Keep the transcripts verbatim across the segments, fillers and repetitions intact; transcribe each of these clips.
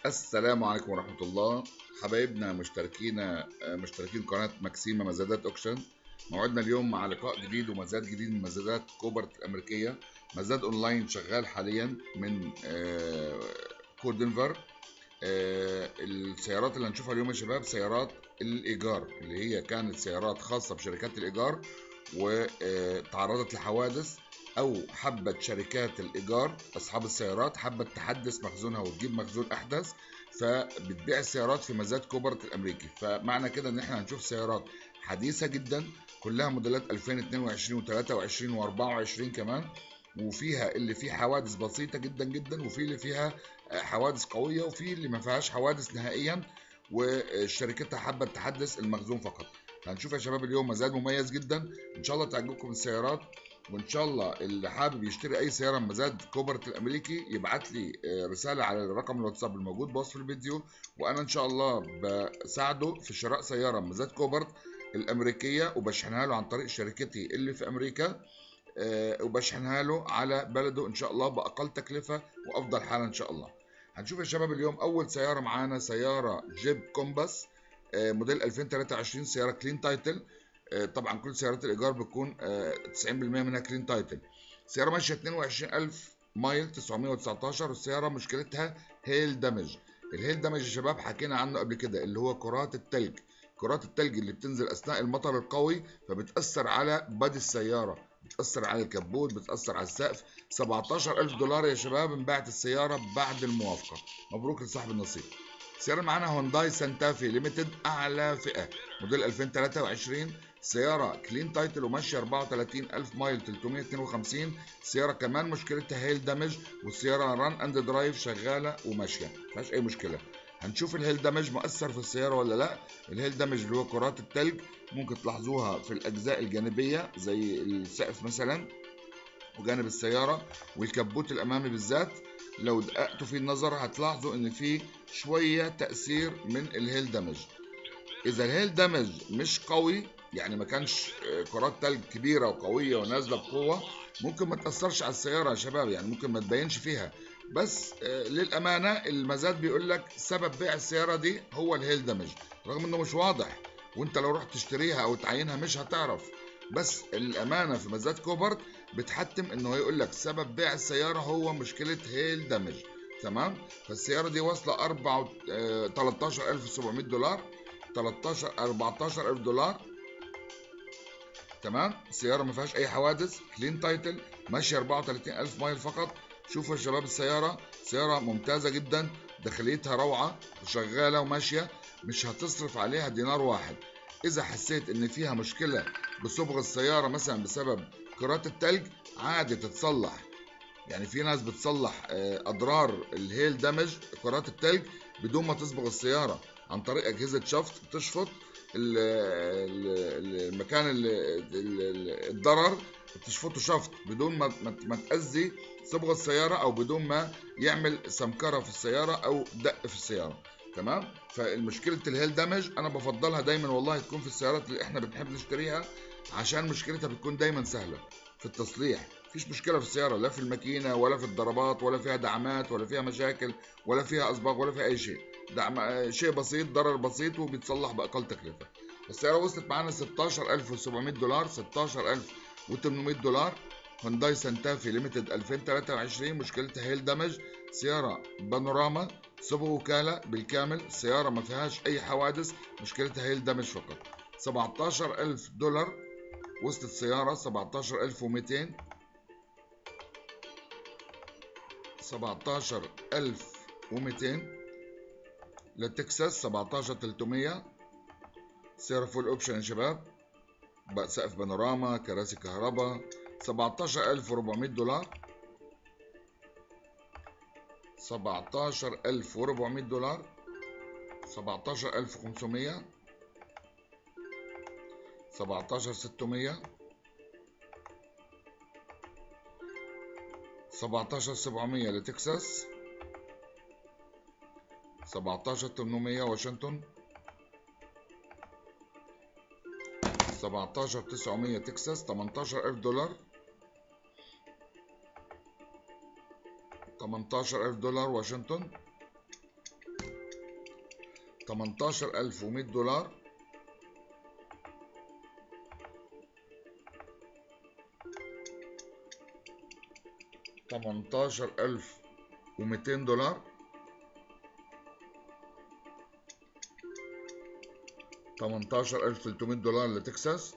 السلام عليكم ورحمة الله. حبايبنا مشتركين مشتركين قناة ماكسيما مزادات اوكشن. موعدنا اليوم مع لقاء جديد ومزاد جديد من مزادات كوبرت الأمريكية. مزاد أونلاين شغال حاليا من آه، كود دنفر. آه، السيارات اللي هنشوفها اليوم يا شباب سيارات الإيجار، اللي هي كانت سيارات خاصة بشركات الإيجار وتعرضت لحوادث، أو حبت شركات الإيجار أصحاب السيارات حبت تحدث مخزونها وتجيب مخزون أحدث، فبتبيع السيارات في مزاد كوبرت الأمريكي. فمعنى كده إن إحنا هنشوف سيارات حديثة جدا، كلها موديلات ألفين واتنين وعشرين و23 و24 كمان، وفيها اللي فيه حوادث بسيطة جدا جدا، وفي اللي فيها حوادث قوية، وفي اللي ما فيهاش حوادث نهائيا وشركتها حابة تحدث المخزون فقط. هنشوف يا شباب اليوم مزاد مميز جدا، ان شاء الله تعجبكم السيارات. وان شاء الله اللي حابب يشتري اي سياره من مزاد كوبرت الامريكي يبعت لي رساله على الرقم الواتساب الموجود بوصف الفيديو، وانا ان شاء الله بساعده في شراء سياره من مزاد كوبرت الامريكيه، وبشحنها له عن طريق شركتي اللي في امريكا، آه، وبشحنها له على بلده ان شاء الله باقل تكلفه وافضل حاله ان شاء الله. هنشوف يا شباب اليوم اول سياره معانا سياره جيب كومباس، آه، موديل ألفين وتلاتة وعشرين، سياره كلين تايتل. آه، طبعا كل سيارات الايجار بتكون آه، تسعين بالمية منها كلين تايتل. سياره ماشيه اتنين وعشرين ألف مايل تسعمية وتسعتاشر، والسياره مشكلتها هيل دامج. الهيل دامج يا شباب حكينا عنه قبل كده، اللي هو كرات التلج. كرات التلج اللي بتنزل اثناء المطر القوي فبتاثر على بادي السياره، بتأثر على الكبوت، بتأثر على السقف. سبعتاشر ألف دولار يا شباب انباعت السيارة بعد الموافقة. مبروك لصاحب النصيب. سيارة معانا هونداي سانتافي ليميتد أعلى فئة، موديل ألفين وتلاتة وعشرين، سيارة كلين تايتل وماشية أربعة وتلاتين ألف مايل تلتمية اتنين وخمسين. سيارة كمان مشكلتها هيل دامج، والسيارة ران اند درايف شغالة وماشية مفيهاش أي مشكلة. هنشوف الهيل دامج مؤثر في السيارة ولا لا. الهيل دامج اللي هو كرات التلج ممكن تلاحظوها في الأجزاء الجانبية زي السقف مثلا وجانب السيارة والكبوت الأمامي بالذات. لو دققتوا في النظر هتلاحظوا إن في شوية تأثير من الهيل دامج. إذا الهيل دامج مش قوي، يعني ما كانش آه، كرات تلج كبيرة وقوية ونازلة بقوة، ممكن ما تأثرش على السيارة يا شباب، يعني ممكن ما تبينش فيها. بس آه، للأمانة المزاد بيقول لك سبب بيع السيارة دي هو الهيل دامج، رغم إنه مش واضح، وأنت لو رحت تشتريها أو تعينها مش هتعرف. بس الأمانة في مزاد كوبرت بتحتم إنه هيقول لك سبب بيع السيارة هو مشكلة هيل دامج. تمام. فالسيارة دي واصلة أربعة تلتاشر ألف وسبعمية دولار، تلتاشر أربعتاشر ألف دولار. تمام. السياره ما فيهاش اي حوادث، كلين تايتل، ماشيه أربعة وتلاتين ألف مايل فقط. شوفوا يا شباب السياره سياره ممتازه جدا، داخليتها روعه وشغاله وماشيه، مش هتصرف عليها دينار واحد. اذا حسيت ان فيها مشكله بصبغ السياره مثلا بسبب كرات التلج، عادي تتصلح. يعني في ناس بتصلح آه، اضرار الهيل دامج كرات التلج بدون ما تصبغ السياره، عن طريق اجهزه شفط بتشفط ال- ال- المكان ال- ال- الضرر، بتشفطه شفط بدون ما ما ما تاذي صبغه السياره، او بدون ما يعمل سمكره في السياره او دق في السياره. تمام. فالمشكله الهيل دامج انا بفضلها دايما والله تكون في السيارات اللي احنا بنحب نشتريها، عشان مشكلتها بتكون دايما سهله في التصليح. مفيش مشكله في السياره، لا في الماكينه ولا في الضربات ولا فيها دعامات ولا فيها مشاكل ولا فيها اصباغ ولا فيها اي شيء. دعم شيء بسيط، ضرر بسيط، وبيتصلح باقل تكلفه. السياره وصلت معانا ستاشر ألف وسبعمية دولار، ستاشر ألف وتمنمية دولار. هونداي سانتافي ليميتد ألفين وتلاتة وعشرين، مشكلتها هيل دمج، سياره بانوراما، صبغ وكاله بالكامل، السياره ما فيهاش اي حوادث، مشكلتها هيل دمج فقط. سبعتاشر ألف دولار وصلت السياره، سبعتاشر ألف ومتين، سبعتاشر ألف ومتين. لتكساس سبعتاشر تلتمية، سعر فول اوبشن يا شباب، بقى سقف بانوراما، كراسي كهرباء. سبعتاشر ألف وأربعمية دولار، سبعتاشر ألف وأربعمية دولار، سبعتاشر ألف وخمسمية، سبعتاشر ستمية، سبعتاشر سبعمية لتكساس، سبعتاشر تمنمية واشنطن، سبعتاشر تسعمية تكساس، تمنتاشر ألف دولار، تمنتاشر ألف دولار واشنطن، تمنتاشر ألف ومية دولار، تمنتاشر ألف وميتين دولار، تمنتاشر ألف وتلتمية دولار لتكساس،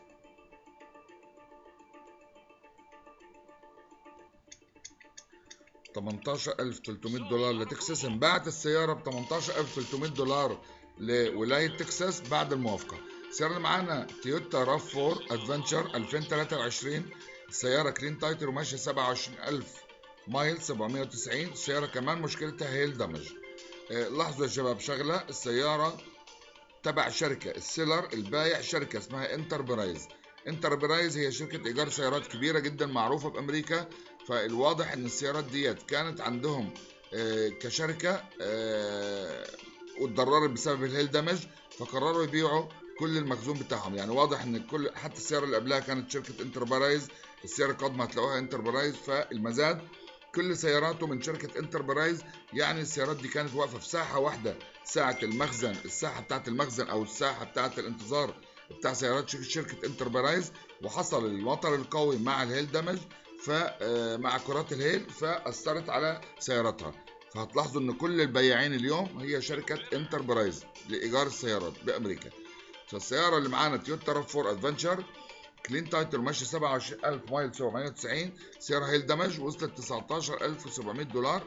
تمنتاشر ألف وتلتمية دولار لتكساس. انباعت السيارة ب تمنتاشر ألف وتلتمية دولار لولاية تكساس بعد الموافقة. السيارة اللي معانا تويوتا راف أربعة ادفنتشر ألفين وتلاتة وعشرين، السيارة كلين تايتل وماشية سبعة وعشرين ألف مايل سبعمية وتسعين. السيارة كمان مشكلتها هيل دامج. آه لاحظوا يا شباب شغلة، السيارة تبع شركة السيلر البايع، شركة اسمها انتربرايز. انتربرايز هي شركة إيجار سيارات كبيرة جدا معروفة بأمريكا، فالواضح إن السيارات ديت كانت عندهم آه كشركة آه واتضررت بسبب الهيل دامج، فقرروا يبيعوا كل المخزون بتاعهم. يعني واضح إن كل حتى السيارة اللي قبلها كانت شركة انتربرايز، السيارة القادمة هتلاقوها انتربرايز. فالمزاد كل سياراته من شركة انتربرايز. يعني السيارات دي كانت واقفة في ساحة واحدة، ساعة المخزن، الساحة بتاعت المخزن أو الساحة بتاعت الانتظار بتاع سيارات شركة انتربرايز، وحصل المطر القوي مع الهيل دامج فمع كرات الهيل فأثرت على سياراتها. فهتلاحظوا إن كل البياعين اليوم هي شركة انتربرايز لإيجار السيارات بأمريكا. فالسيارة اللي معانا تويوتا راف أربعة ادفنتشر كلين تايتل ماشي سبعة وعشرين ألف مايل سبعمية وتسعين، سيارة هيل دمج وصلت تسعتاشر ألف وسبعمية دولار.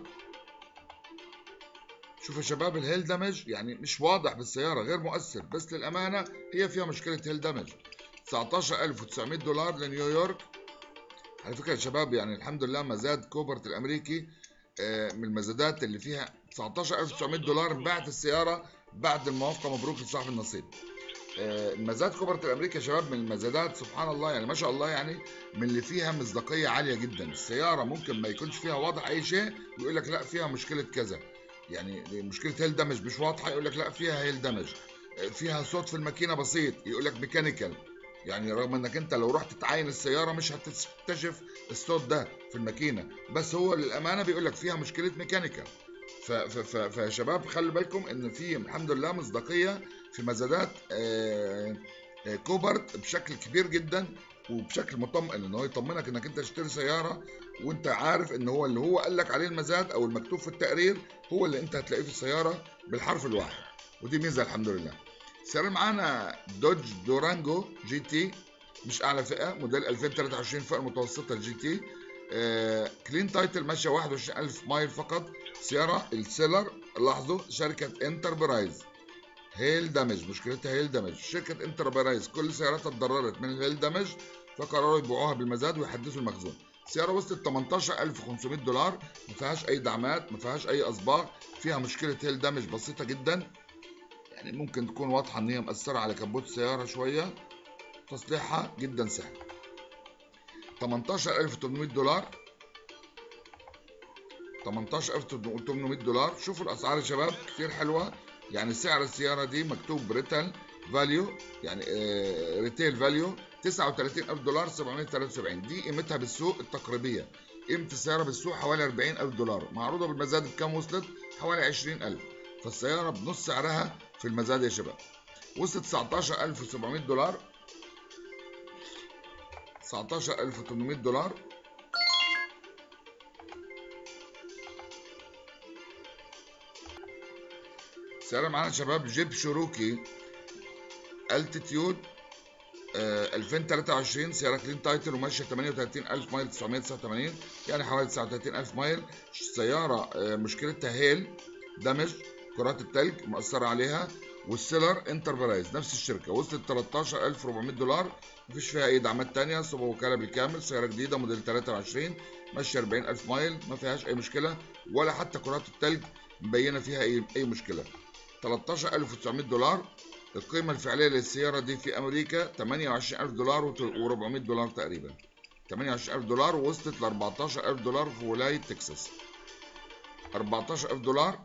شوفوا يا شباب الهيل دمج يعني مش واضح بالسيارة، غير مؤثر، بس للأمانة هي فيها مشكلة هيل دمج. تسعتاشر ألف وتسعمية دولار لنيويورك. على فكرة يا شباب يعني الحمد لله مزاد كوبرت الأمريكي من المزادات اللي فيها تسعتاشر ألف وتسعمية دولار انباعت السيارة بعد الموافقة. مبروك لصاحب النصيب. مزاد كوبرت الامريكا يا شباب من المزادات سبحان الله يعني ما شاء الله، يعني من اللي فيها مصداقيه عاليه جدا. السياره ممكن ما يكونش فيها واضح اي شيء يقول لك لا فيها مشكله كذا، يعني مشكله هيل دمج مش واضحه يقول لك لا فيها هيل دمج. فيها صوت في الماكينه بسيط يقول لك ميكانيكال، يعني رغم انك انت لو رحت تعاين السياره مش هتكتشف الصوت ده في الماكينه، بس هو للامانه بيقول لك فيها مشكله ميكانيكال. فيا شباب خلي بالكم ان في الحمد لله مصداقيه في مزادات كوبرت بشكل كبير جدا وبشكل مطمئن، ان هو يطمنك انك انت تشتري سياره وانت عارف ان هو اللي هو قال لك عليه المزاد او المكتوب في التقرير هو اللي انت هتلاقيه في السياره بالحرف الواحد، ودي ميزه الحمد لله. السياره معانا دوج دورانجو جي تي، مش اعلى فئه، موديل ألفين وتلاتة وعشرين، فئه متوسطه الجي تي. آه كلين تايتل ماشيه واحد وعشرين ألف مايل فقط. سياره السيلر لاحظوا شركه انتربرايز، هيل دامج مشكلتها هيل دامج. شركه انتربرايز كل سياراتها اتضررت من الهيل دامج فقرروا يبيعوها بالمزاد ويحدثوا المخزون. السياره وصلت تمنتاشر ألف وخمسمية دولار، ما فيهاش اي دعمات، ما فيهاش اي اصباغ، فيها مشكله هيل دامج بسيطه جدا، يعني ممكن تكون واضحه ان هي مأثره على كبوت السياره شويه، تصليحها جدا سهل. تمنتاشر ألف وتمنمية دولار، تمنتاشر ألف وتمنمية دولار. شوفوا الاسعار يا شباب كتير حلوه، يعني سعر السياره دي مكتوب ريتيل فاليو، يعني آه ريتيل فاليو تسعة وتلاتين ألف دولار سبعمية وتلاتة وسبعين، دي قيمتها بالسوق التقريبيه. قيمه السياره بالسوق حوالي أربعين ألف دولار، معروضه بالمزاد بكام وصلت؟ حوالي عشرين ألف، فالسياره بنص سعرها في المزاد يا شباب. وصلت تسعتاشر ألف وسبعمية دولار، تسعتاشر ألف وتمنمية دولار. السيارة معانا شباب جيب شيروكي التيتيود آه ألفين وتلاتة وعشرين، سيارة كلين تايتل وماشية تمنية وتلاتين ألف مايل تسعمية وتسعة وتمانين، يعني حوالي تسعة وتلاتين ألف مايل. سيارة آه مشكلتها هيل دمج، كرات التلج مأثرة عليها، والسيلر انتربرايز نفس الشركة. وصلت تلتاشر ألف وأربعمية دولار، مفيش فيها أي دعمات تانية، صبغ وكالة بالكامل، سيارة جديدة موديل تلاتة وعشرين ماشية أربعين ألف مايل، ما فيهاش أي مشكلة ولا حتى كرات التلج مبينة فيها أي أي مشكلة. تلتاشر ألف وتسعمية دولار. القيمة الفعلية للسيارة دي في أمريكا تمنية وعشرين ألف دولار وأربعمية دولار تقريبا، تمنية وعشرين ألف دولار، ووصلت ل أربعتاشر ألف دولار في ولاية تكساس. أربعتاشر ألف دولار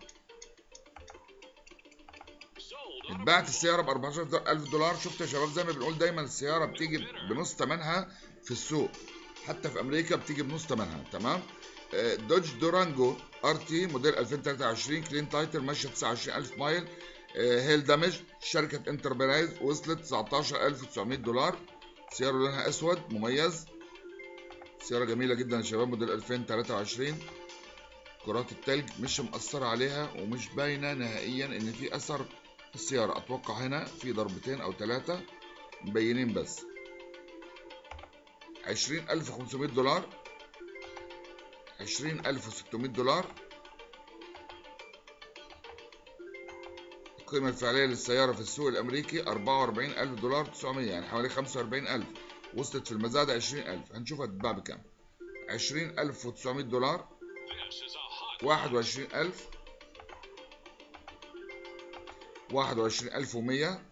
اتباعت السيارة ب أربعتاشر ألف دولار. شفت يا شباب زي ما بنقول دايما السيارة بتيجي بنص ثمنها في السوق، حتى في أمريكا بتيجي بنص ثمنها. تمام. دوج دورانجو ار تي موديل ألفين وتلاتة وعشرين كلين تايتل ماشية تسعة وعشرين ألف مايل، هيل دامج شركة انتربرايز وصلت تسعتاشر ألف وتسعمية دولار. سيارة لونها اسود مميز، سيارة جميلة جدا يا شباب، موديل ألفين وتلاتة وعشرين. كرات التلج مش مأثرة عليها ومش باينة نهائيا ان في اثر في السيارة. اتوقع هنا في ضربتين او ثلاثة مبينين بس. عشرين ألف وخمسمية دولار، عشرين ألف وستمية دولار. القيمة الفعلية للسيارة في السوق الأمريكي أربعة وأربعين ألف دولار تسعمية، يعني حوالي خمسة وأربعين ألف. وصلت في المزاد عشرين ألف، هنشوف هتتباع بكام. عشرين ألف وتسعمية دولار، واحد وعشرين ألف، واحد وعشرين ألف ومية،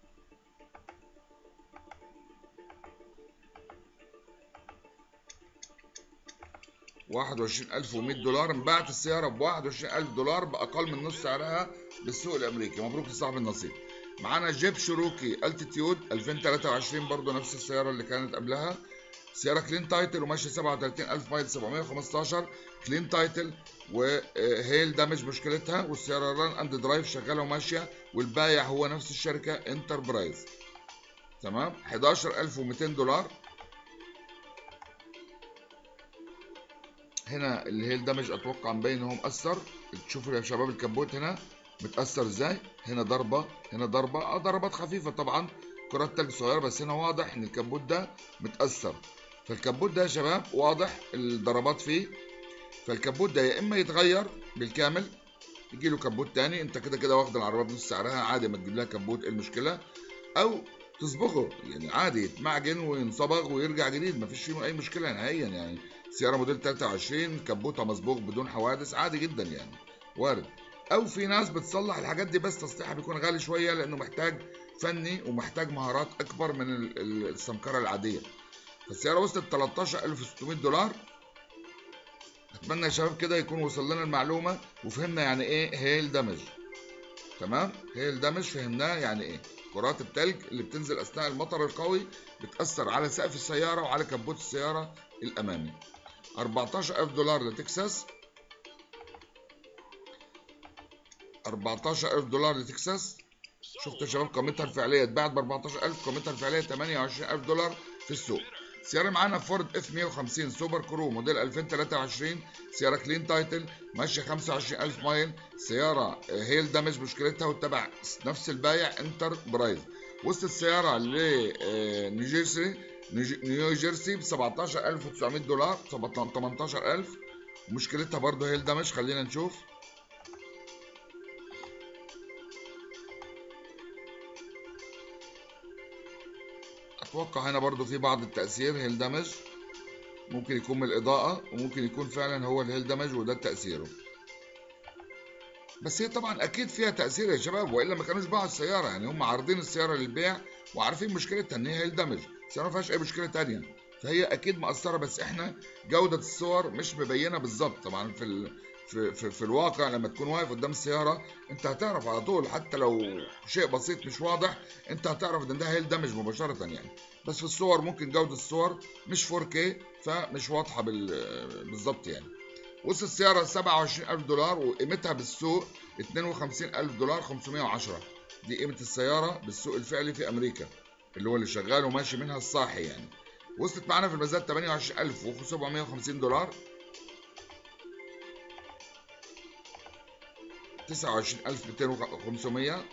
واحد وعشرين ألف ومية دولار. انباعت السيارة ب واحد وعشرين ألف دولار بأقل من نص سعرها بالسوق الأمريكي. مبروك لصاحب النصيب. معانا جيب شيروكي التيتيود ألفين وتلاتة وعشرين، برضه نفس السيارة اللي كانت قبلها. سيارة كلين تايتل وماشية سبعة وتلاتين ألف مايل، سبعمية وخمستاشر كلين تايتل، وهيل دامج مشكلتها، والسيارة ران اند درايف شغالة وماشية، والبايع هو نفس الشركة انتربرايز. تمام. حداشر ألف وميتين دولار. هنا الهيل دامج اتوقع مبين ان هو مأثر. تشوفوا يا شباب الكبوت هنا متأثر ازاي، هنا ضربة هنا ضربة، اه ضربات خفيفة طبعا، كرات تلج صغيرة، بس هنا واضح ان الكبوت ده متأثر. فالكبوت ده يا شباب واضح الضربات فيه. فالكبوت ده يا اما يتغير بالكامل، يجي له كبوت تاني، انت كده كده واخد العربية بنص سعرها عادي، ما تجيب لها كبوت، ايه المشكلة؟ او تصبغه يعني عادي، يتمعجن وينصبغ ويرجع جديد، مفيش فيه اي مشكلة نهائيا يعني. سيارة موديل تلاتة وعشرين كبوتها مصبوغ بدون حوادث عادي جدا يعني، وارد. او في ناس بتصلح الحاجات دي بس تصليحها بيكون غالي شوية لانه محتاج فني ومحتاج مهارات اكبر من السمكرة العادية. فالسيارة وصلت تلتاشر ألف وستمية دولار. اتمنى يا شباب كده يكون وصل لنا المعلومة وفهمنا يعني ايه هيل دامج. تمام. هيل دامج فهمناه يعني ايه. كرات التلج اللي بتنزل اثناء المطر القوي بتأثر على سقف السيارة وعلى كبوت السيارة الامامي. أربعتاشر ألف دولار لتكساس، أربعتاشر ألف دولار لتكساس. شفتوا يا شباب قيمتها الفعليه اتباعت ب أربعتاشر ألف، قيمتها الفعليه تمنية وعشرين ألف دولار في السوق. سياره معانا فورد اف مية وخمسين سوبر كرو موديل ألفين وتلاتة وعشرين، سياره كلين تايتل ماشيه خمسة وعشرين ألف مايل. سياره هيل دامج مشكلتها وتبع نفس البايع انتر برايز. وصلت السياره لنيوجيرسي نيو جيرسي ب سبعتاشر ألف وتسعمية دولار، تمنتاشر ألف، ومشكلتها برضه هيل دامج. خلينا نشوف. اتوقع هنا برضو في بعض التأثير هيل دامج، ممكن يكون من الإضاءة وممكن يكون فعلا هو الهيل دامج وده تأثيره. بس هي طبعا أكيد فيها تأثير يا شباب، وإلا ما كانوش باعوا السيارة. يعني هم عارضين السيارة للبيع وعارفين مشكلتها إن هي هيل دامج، السيارة ما فيهاش أي مشكلة تانية، فهي أكيد مأثرة. بس إحنا جودة الصور مش مبينة بالظبط طبعا. في ال... في, في, في الواقع لما تكون واقف قدام السيارة انت هتعرف على طول، حتى لو شيء بسيط مش واضح انت هتعرف ان ده هيل دامج مباشرة يعني. بس في الصور ممكن جودة الصور مش فور كيه فمش واضحة بال... بالظبط يعني. وصل السيارة سبعة وعشرين ألف دولار وقيمتها بالسوق اتنين وخمسين ألف دولار خمسمية وعشرة. دي قيمة السيارة بالسوق الفعلي في أمريكا، اللي هو اللي شغال وماشي منها الصاحي يعني. وصلت معانا في المزاد تمنية وعشرين ألف وسبعمية وخمسين دولار، تسعة وعشرين ألف وخمسمية،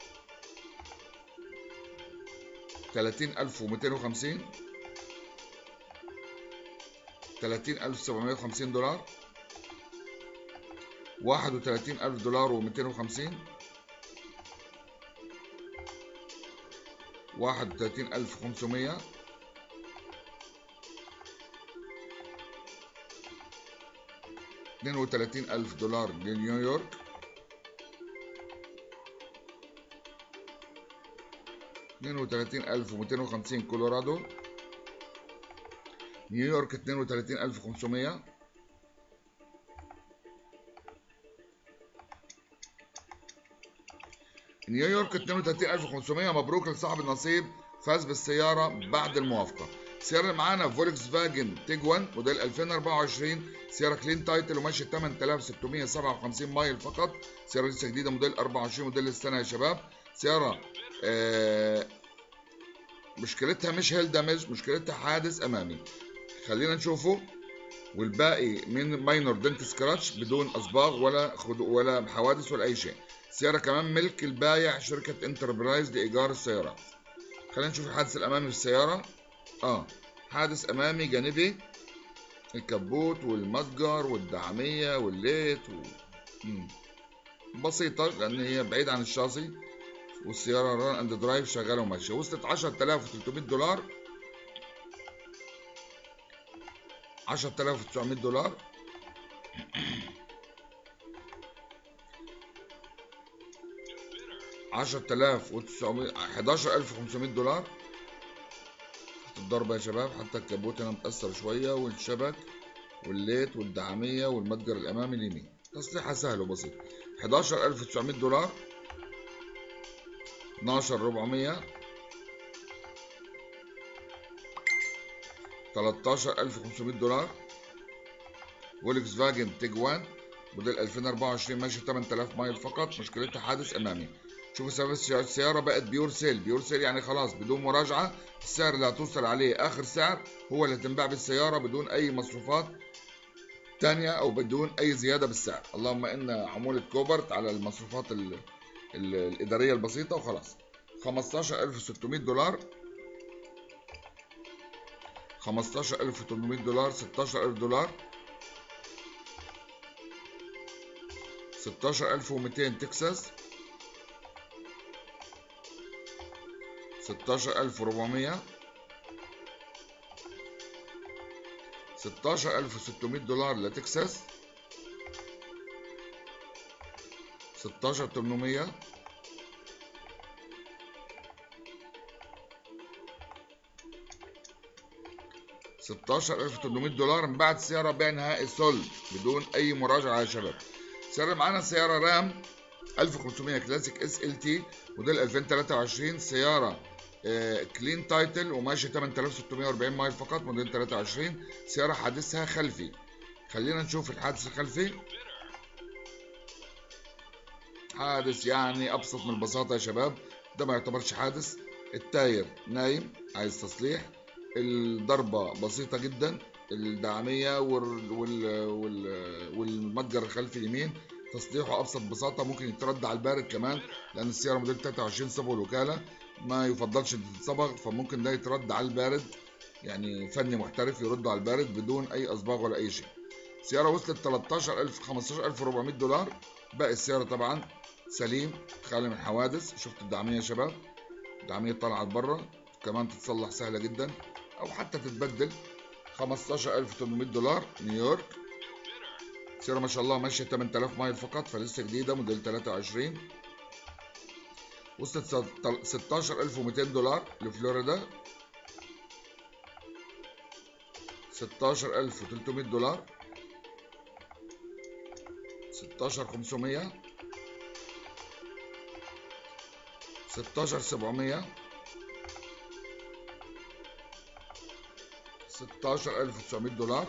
تلاتين ألف وميتين وخمسين، تلاتين ألف وسبعمية وخمسين دولار، واحد وتلاتين ألف دولار وميتين وخمسين، واحد وتلاتين ألف وخمسمية، اتنين وتلاتين ألف دولار لنيويورك، اتنين وتلاتين ألف وميتين وخمسين كولورادو، نيويورك اتنين وتلاتين ألف وخمسمية، نيويورك اتنين وتلاتين ألف وخمسمية. مبروك لصاحب النصيب، فاز بالسيارة بعد الموافقة. السياره اللي معانا فولكس فاجن تيجوان موديل ألفين وأربعة وعشرين، سياره كلين تايتل وماشيه ثمانية آلاف وستمية وسبعة وخمسين مايل فقط. سياره لسه جديده موديل أربعة وعشرين موديل السنه يا شباب. سياره آه مشكلتها مش هيل دامج، مشكلتها حادث امامي. خلينا نشوفه. والباقي من ماينور دنت سكراتش بدون اصباغ ولا خدو ولا حوادث ولا اي شيء. السياره كمان ملك البايع شركه انتربرايز لايجار السيارات. خلينا نشوف الحادث الامامي في السياره. اه حادث امامي جانبي، الكبوت والمتجر والدعاميه والليت و... مم. بسيطه لان هي بعيد عن الشاصي، والسياره ران اند درايف شغاله وماشيه. وصلت عشرة آلاف وثلاثمية دولار، عشرة آلاف وتسعمية دولار. عشرة آلاف وتسعمية، حداشر ألف وخمسمية دولار. الضربه يا شباب، حتى الكبوت هنا متاثر شويه، والشبك والليت والدعاميه والمتجر الامامي اليمين. تصليحها سهل وبسيط. حداشر ألف وتسعمية دولار، اتناشر ألف وأربعمية، تلتاشر ألف وخمسمية دولار. فولكس فاجن تيجوان موديل ألفين وأربعة وعشرين ماشي ثمانية آلاف مايل فقط، مشكلتها حادث امامي. شوفوا سبب السياره بقت بيور سيل، بيور سيل يعني خلاص بدون مراجعه. السعر اللي هتوصل عليه اخر سعر هو اللي هتنباع بالسياره بدون اي مصروفات تانية او بدون اي زياده بالسعر. اللهم ان عموله كوبرت على المصروفات ال ال الاداريه البسيطه وخلاص. خمستاشر ألف وستمية دولار، خمستاشر ألف وتمنمية دولار، ستاشر ألف دولار، ستاشر ألف ومئتين تكساس، ستاشر ألف وأربعمية، ستاشر ألف وستمية دولار لتكساس، ستاشر ألف وتمنمية، ستاشر ألف وتمنمية دولار. من بعد السيارة بيع نهائي سولد بدون أي مراجعة يا شباب. السيارة معانا سيارة رام ألف وخمسمية كلاسيك اس ال تي موديل ألفين وتلاتة وعشرين، سيارة آه كلين تايتل وماشي ثمانية آلاف وستمية وأربعين مايل فقط، موديل تلاتة وعشرين. سيارة حادثها خلفي. خلينا نشوف الحادث الخلفي. حادث يعني ابسط من البساطه يا شباب، ده ما يعتبرش حادث. التاير نايم عايز تصليح، الضربه بسيطه جدا، الدعاميه وال... وال... وال... والمتجر الخلفي اليمين تصليحه ابسط ببساطه. ممكن يترد على البارد كمان لان السياره موديل تلاتة وعشرين صبغ الوكاله، ما يفضلش تتصبغ، فممكن ده يترد على البارد، يعني فني محترف يرد على البارد بدون اي اصباغ ولا اي شيء. السياره وصلت تلتاشر ألف، خمستاشر ألف وأربعمية دولار. باقي السياره طبعا سليم خالي من حوادث. شفت الدعميه يا شباب، الدعميه طالعه بره، كمان تتصلح سهله جدا او حتى تتبدل. خمستاشر ألف وتمنمية دولار نيويورك. السياره ما شاء الله ماشيه ثمانية آلاف مايل فقط، فلسه جديده موديل تلاتة وعشرين. وصلت ستاشر ألف ومئتين دولار لفلوريدا، ستاشر ألف وتلتمية دولار، ستاشر ألف وخمسمية، ستاشر ألف وسبعمية، ستاشر ألف وتسعمية دولار.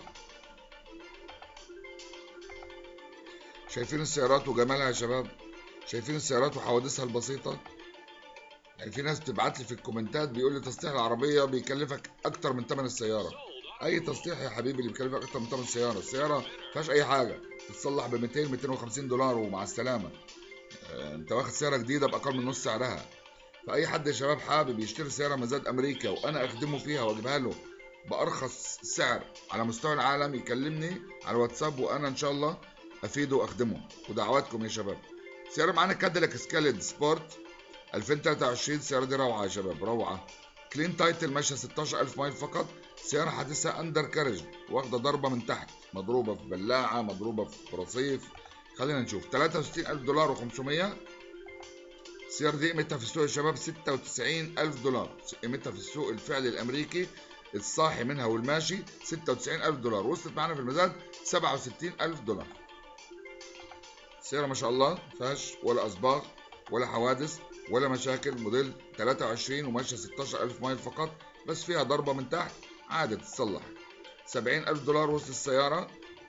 شايفين السيارات وجمالها يا شباب؟ شايفين السيارات وحوادثها البسيطة؟ يعني في ناس بتبعت لي في الكومنتات بيقول لي تصليح العربية بيكلفك أكتر من ثمن السيارة. أي تصليح يا حبيبي اللي بيكلفك أكتر من ثمن السيارة؟ السيارة ما فيهاش أي حاجة، تتصلح ب مئتين مئتين وخمسين دولار ومع السلامة. أنت واخد سيارة جديدة بأقل من نص سعرها. فأي حد يا شباب حابب يشتري سيارة مزاد أمريكا وأنا أخدمه فيها وأجيبها له بأرخص سعر على مستوى العالم يكلمني على الواتساب وأنا إن شاء الله أفيده وأخدمه. ودعواتكم يا شباب. سيارة معانا كاديلاك سكاليد سبورت ألفين وتلاتة وعشرين. السيارة دي روعة يا شباب، روعة. كلين تايتل ماشية ستاشر ألف مايل فقط. سيارة حادثة أندر كارج، واخدة ضربة من تحت، مضروبة في بلاعة، مضروبة في رصيف. خلينا نشوف. تلاتة وستين ألف دولار وخمسمية. السيارة دي قيمتها في السوق يا شباب ستة وتسعين ألف دولار، قيمتها في السوق الفعلي الأمريكي الصاحي منها والماشي ستة وتسعين ألف دولار. وصلت معانا في المزاد سبعة وستين ألف دولار. السيارة ما شاء الله مفيهاش ولا أصباغ ولا حوادث ولا مشاكل، موديل تلاتة وعشرين وماشية ستاشر ألف مايل فقط، بس فيها ضربة من تحت عادي تتصلح. سبعين ألف دولار وسط السيارة،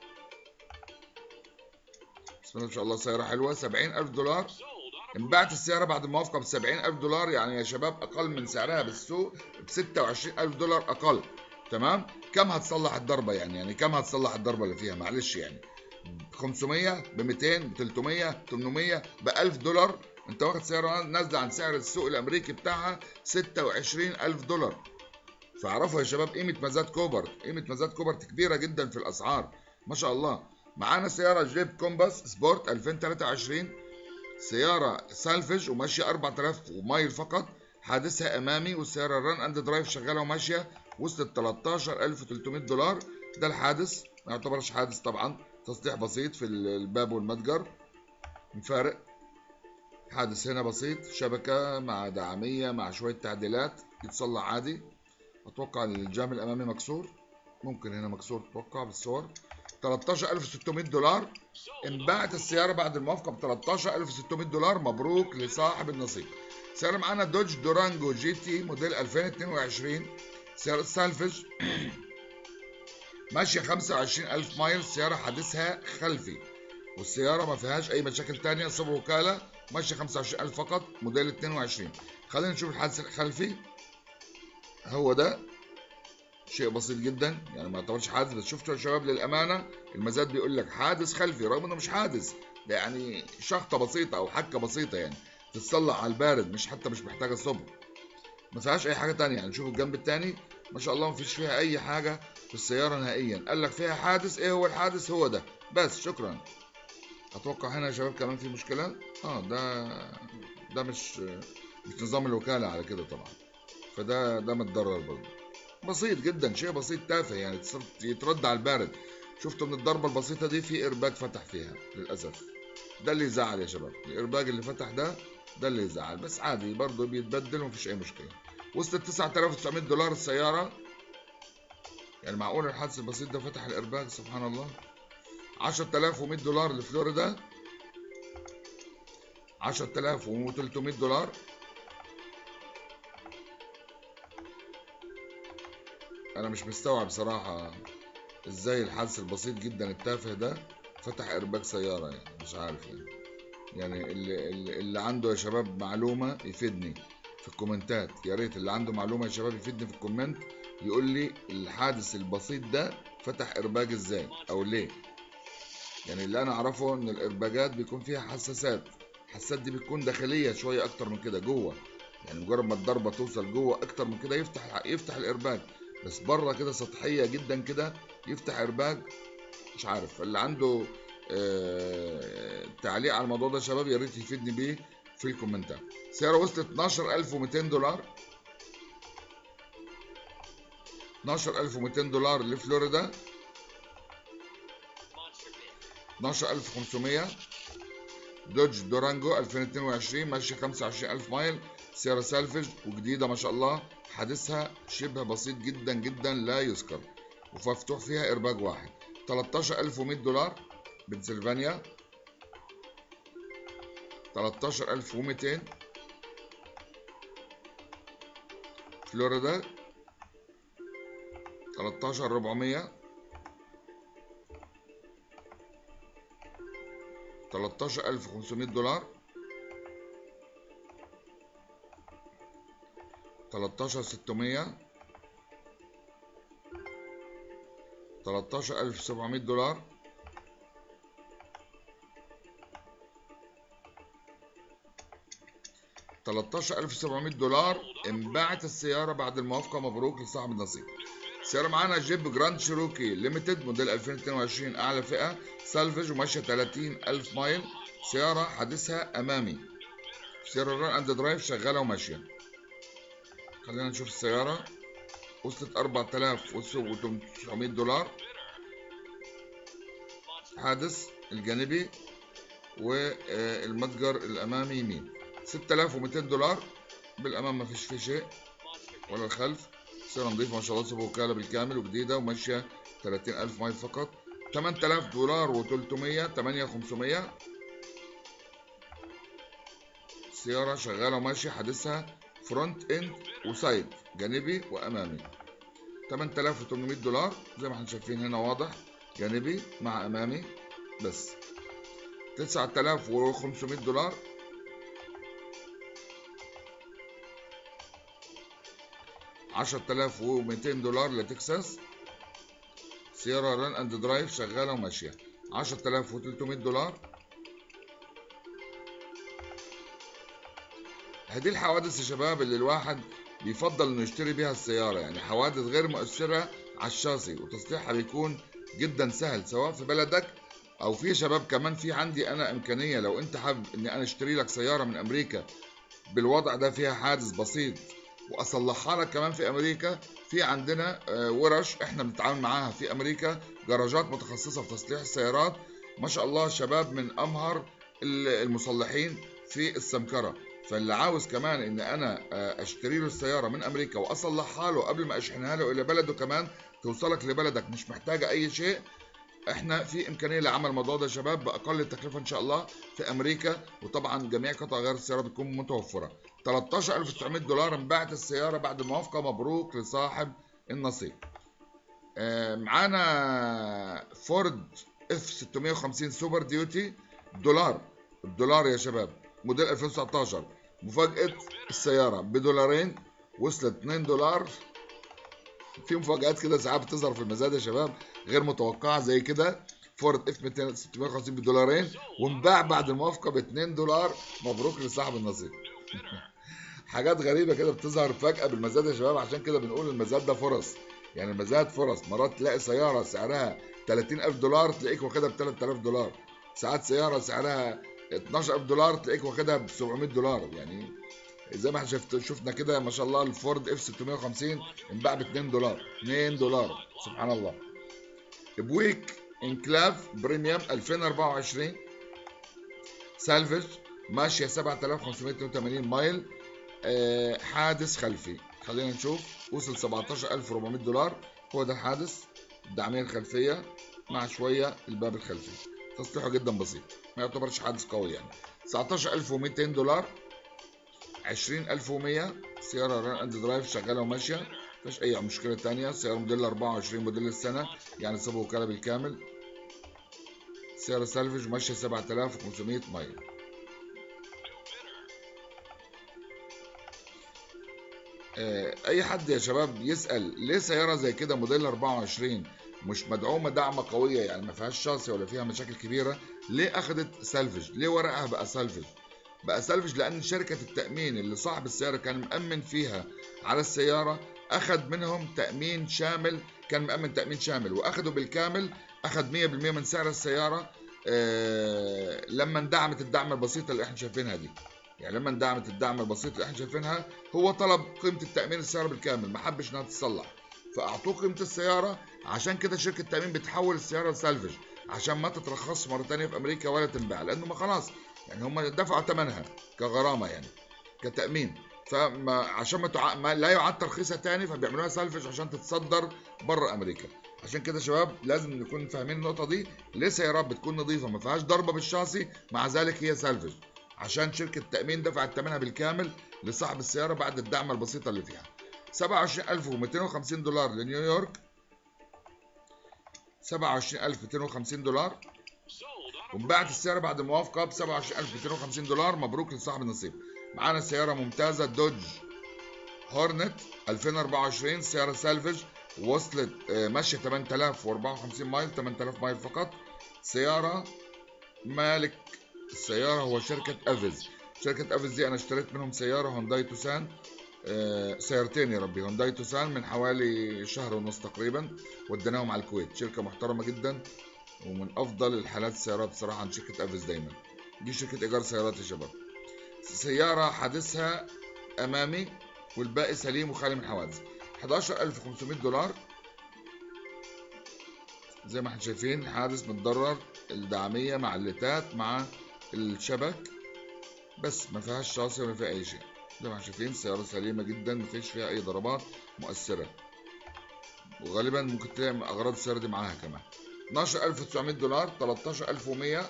بسم الله ما شاء الله سيارة حلوة. سبعين ألف دولار انباعت السيارة بعد الموافقة ب سبعين ألف دولار، يعني يا شباب أقل من سعرها بالسوق ب ستة وعشرين ألف دولار أقل. تمام. كم هتصلح الضربة يعني؟ يعني كم هتصلح الضربة اللي فيها؟ معلش يعني خمسمية، ب ميتين، ب تلتمية، تمنمية، ب ألف دولار. أنت واخد سيارة نازلة عن سعر السوق الأمريكي بتاعها ستة وعشرين ألف دولار. فاعرفوا يا شباب قيمة مزاد كوبرت، قيمة مزاد كوبرت كبيرة جدا في الأسعار ما شاء الله. معانا سيارة جيب كومباس سبورت ألفين وتلاتة وعشرين، سيارة سالفج وماشية أربعة آلاف مايل فقط، حادثها أمامي، والسيارة ران أند درايف شغالة وماشية، وصلت تلتاشر ألف وتلتمية دولار. ده الحادث، ما يعتبرش حادث طبعا، تصليح بسيط في الباب والمتجر مفارق. حادث هنا بسيط، شبكة مع دعامية مع شوية تعديلات، يتصلح عادي. أتوقع الجام الأمامي مكسور، ممكن هنا مكسور أتوقع بالصور. تلتاشر ألف وستمية دولار. انباعت السيارة بعد الموافقة ب تلتاشر ألف وستمية دولار. مبروك لصاحب النصيب. سيارة معانا دوج دورانجو جي تي موديل ألفين واتنين وعشرين، سيارة سالفج ماشية خمسة وعشرين ألف مايل، سيارة حادثها خلفي، والسيارة ما فيهاش أي مشاكل تانية، صبر وكالة، ماشية خمسة وعشرين ألف فقط، موديل اتنين وعشرين. خلينا نشوف الحادث الخلفي. هو ده شيء بسيط جدا، يعني ما يعتبرش حادث، بس شفتوا يا شباب للامانه المزاد بيقول لك حادث خلفي رغم انه مش حادث، ده يعني شخطه بسيطه او حكه بسيطه يعني تتصلح على البارد، مش حتى مش محتاجه صبر، ما فيهاش اي حاجه تانية. يعني شوفوا الجنب التاني ما شاء الله ما فيش فيها اي حاجه في السياره نهائيا. قال لك فيها حادث، ايه هو الحادث؟ هو ده بس، شكرا. اتوقع هنا يا شباب كمان في مشكله، اه ده ده مش مش نظام الوكاله على كده طبعا، فده ده متضرر برضه. بسيط جدا، شيء بسيط تافه يعني يترد على البارد. شفتوا من الضربه البسيطه دي في ارباك فتح فيها للاسف، ده اللي يزعل يا شباب، الارباك اللي فتح ده ده اللي يزعل، بس عادي برضه بيتبدل ومفيش اي مشكله. وصلت تسعة آلاف وتسعمية دولار السياره، يعني معقول الحادث البسيط ده فتح الارباك؟ سبحان الله. عشرة آلاف ومية دولار لفلوريدا، عشرة آلاف وتلتمية دولار. انا مش مستوعب بصراحه ازاي الحادث البسيط جدا التافه ده فتح ارباك سياره، يعني مش عارف يعني. يعني اللي, اللي عنده يا شباب معلومه يفيدني في الكومنتات، يا ريت اللي عنده معلومه يا شباب يفيدني في الكومنت، يقول لي الحادث البسيط ده فتح ارباك ازاي او ليه. يعني اللي انا اعرفه ان الارباجات بيكون فيها حساسات، الحساسات دي بتكون داخليه شويه اكتر من كده جوه، يعني مجرد ما الضربه توصل جوه اكتر من كده يفتح يفتح الارباك، بس بره كده سطحيه جدا كده يفتح ارباك. مش عارف اللي عنده آه تعليق على الموضوع ده يا شباب يا ريت يفيدني بيه في الكومنتات. سعره وصلت اتناشر ألف وميتين دولار، اتناشر ألف وميتين دولار لفلوريدا، اتناشر ألف وخمسمية. دوج دورانجو ألفين واتنين وعشرين ماشيه خمسة وعشرين ألف مايل، سياره سالفج وجديده ما شاء الله، حادثها شبه بسيط جدا جدا لا يذكر، ومفتوح فيها ارباج واحد. تلتاشر ألف ومية دولار بنسلفانيا، تلتاشر ألف وميتين فلوريدا، تلتاشر ألف وأربعمية، تلتاشر ألف وخمسمية دولار، تلتاشر ألف وستمية، تلتاشر ألف وسبعمية دولار، تلتاشر ألف وسبعمية دولار. انباعت السيارة بعد الموافقة، مبروك لصاحب النصيب. السيارة معانا جيب جراند شيروكي ليميتد موديل ألفين واتنين وعشرين أعلى فئة، سالفج وماشية تلاتين ألف مايل، سيارة حادثها أمامي، سيارة ران أند درايف شغالة وماشية. خلينا نشوف السيارة. وصلت أربعة آلاف وتسعمية دولار، حادث الجانبي والمتجر الأمامي يمين. ستة آلاف وميتين دولار، بالأمام مفيش فيه شيء ولا الخلف، سيارة نظيفة ما شاء الله، سوبر وكالة بالكامل وجديدة وماشية تلاتين ألف مايل فقط. تمنية آلاف دولار وتلتمية، تمنية آلاف وخمسمية، سيارة شغالة وماشية، حادثها فرونت اند وسايد، جانبي وأمامي. تمنية آلاف وتمنمية دولار زي ما احنا شايفين هنا واضح، جانبي مع امامي بس. تسعة آلاف وخمسمية دولار. عشرة آلاف ومئتين دولار لتكساس، سيارة ران اند درايف شغالة وماشية. عشرة آلاف وتلتمية دولار. هذه الحوادث يا شباب اللي الواحد بيفضل انه يشتري بيها السيارة، يعني حوادث غير مؤثرة على الشاسي وتصليحها بيكون جدا سهل سواء في بلدك او في شباب. كمان في عندي انا امكانية لو انت حابب اني انا اشتري لك سيارة من امريكا بالوضع ده فيها حادث بسيط واصلحها لك كمان في امريكا، في عندنا ورش احنا بنتعامل معاها في امريكا، جراجات متخصصة في تصليح السيارات، ما شاء الله شباب من امهر المصلحين في السمكرة. فاللي عاوز كمان ان انا اشتري له السيارة من امريكا واصلحها له قبل ما اشحنها له الى بلده كمان توصلك لبلدك مش محتاجة اي شيء، احنا في امكانيه لعمل الموضوع ده يا شباب باقل التكلفه ان شاء الله في امريكا. وطبعا جميع قطع غيار السياره بتكون متوفره. تلتاشر ألف وتسعمية دولار انباعت السياره بعد الموافقه، مبروك لصاحب النصيب. آه معانا فورد اف ستمية وخمسين سوبر ديوتي دولار، الدولار يا شباب موديل ألفين وتسعتاشر. مفاجاه السياره بدولارين وصلت اتنين دولار. في مفاجآت كده ساعات بتظهر في المزاد يا شباب غير متوقعه زي كده. فورد اف ستمية وخمسين بدولارين وانباع بعد الموافقه ب اتنين دولار، مبروك لصاحب النصيب. حاجات غريبه كده بتظهر فجاه بالمزاد يا شباب، عشان كده بنقول المزاد ده فرص، يعني المزاد فرص. مرات تلاقي سياره سعرها تلاتين ألف دولار تلاقيك واخدها ب تلات آلاف دولار، ساعات سياره سعرها اتناشر ألف دولار تلاقيك واخدها ب سبعمية دولار. يعني زي ما احنا شفت شفنا كده ما شاء الله الفورد اف ستمية وخمسين انباع ب اتنين دولار، اتنين دولار سبحان الله. بويك انكلاف بريميوم ألفين واربعة وعشرين سالفج ماشيه سبعة آلاف وخمسمية اتنين وتمانين مايل. أه حادث خلفي، خلينا نشوف، وصل سبعتاشر ألف واربعمية دولار. هو ده الحادث، الدعميه الخلفيه مع شويه الباب الخلفي، تصليحه جدا بسيط ما يعتبرش حادث قوي يعني. تسعتاشر ألف ومئتين دولار. عشرين ألف ومية سياره ران اند درايف شغاله وماشيه مفيش اي مشكله تانية. سياره موديل اربعة وعشرين موديل السنه يعني سابق وكاله بالكامل. سياره سالفج ماشيه سبعة آلاف وخمسمية مايل. اي حد يا شباب يسال ليه سياره زي كده موديل اربعة وعشرين مش مدعومه دعمه قويه، يعني ما فيهاش شاصي ولا فيها مشاكل كبيره، ليه اخدت سالفج؟ ليه ورقها بقى سالفج؟ بقى سالفج لان شركه التامين اللي صاحب السياره كان مامن فيها على السياره اخد منهم تامين شامل، كان مامن تامين شامل واخده بالكامل، اخد مية بالمية من سعر السياره. آه لما اندعمت الدعم البسيطه اللي احنا شايفينها دي، يعني لما اندعمت الدعم البسيط اللي احنا شايفينها، هو طلب قيمه التامين السياره بالكامل، ما حبش انها تتصلح فاعطوه قيمه السياره. عشان كده شركه التامين بتحول السياره لسالفج عشان ما تترخص مره ثانيه في امريكا ولا تنباع، لانه ما خلاص يعني هم دفعوا ثمنها كغرامه يعني كتامين، فما عشان ما, تع... ما لا يعاد ترخيصها تاني فبيعملوها سالفج عشان تتصدر بره امريكا. عشان كده يا شباب لازم نكون فاهمين النقطه دي، ليه سيارات بتكون نظيفه ما فيهاش ضربه بالشاصي مع ذلك هي سالفج؟ عشان شركه التامين دفعت ثمنها بالكامل لصاحب السياره بعد الدعم البسيطه اللي فيها. سبعة وعشرين ألف ومئتين وخمسين دولار لنيويورك، سبعة وعشرين ألف ومئتين وخمسين دولار، وانباعت السياره بعد الموافقه ب سبعة وعشرين ألف ومئتين وخمسين دولار، مبروك لصاحب النصيب. معانا سياره ممتازه دوج هورنت ألفين واربعة وعشرين سياره سالفج، وصلت ماشيه تمنية آلاف واربعة وخمسين مايل، تمنية آلاف مايل فقط. سياره مالك السياره هو شركه افيز. شركه افيز دي انا اشتريت منهم سياره هونداي توسان، آه سيارتين يا ربي هونداي توسان من حوالي شهر ونص تقريبا، وديناهم على الكويت. شركه محترمه جدا ومن افضل الحالات السيارات بصراحه عن شركه افيز دايما. دي شركه ايجار سيارات يا شباب. سياره حادثها امامي والباقي سليم وخالي من حوادث. حداشر ألف وخمسمية دولار زي ما احنا شايفين، حادث متضرر، الدعميه مع اللتات مع الشبك بس ما فيهاش شاصي ولا فيها اي شيء. زي ما احنا شايفين سياره سليمه جدا ما فيش فيها اي ضربات مؤثره، وغالبا ممكن تلاقي اغراض السياره دي معاها كمان. اتناشر ألف وتسعمية دولار، تلتاشر ألف ومية.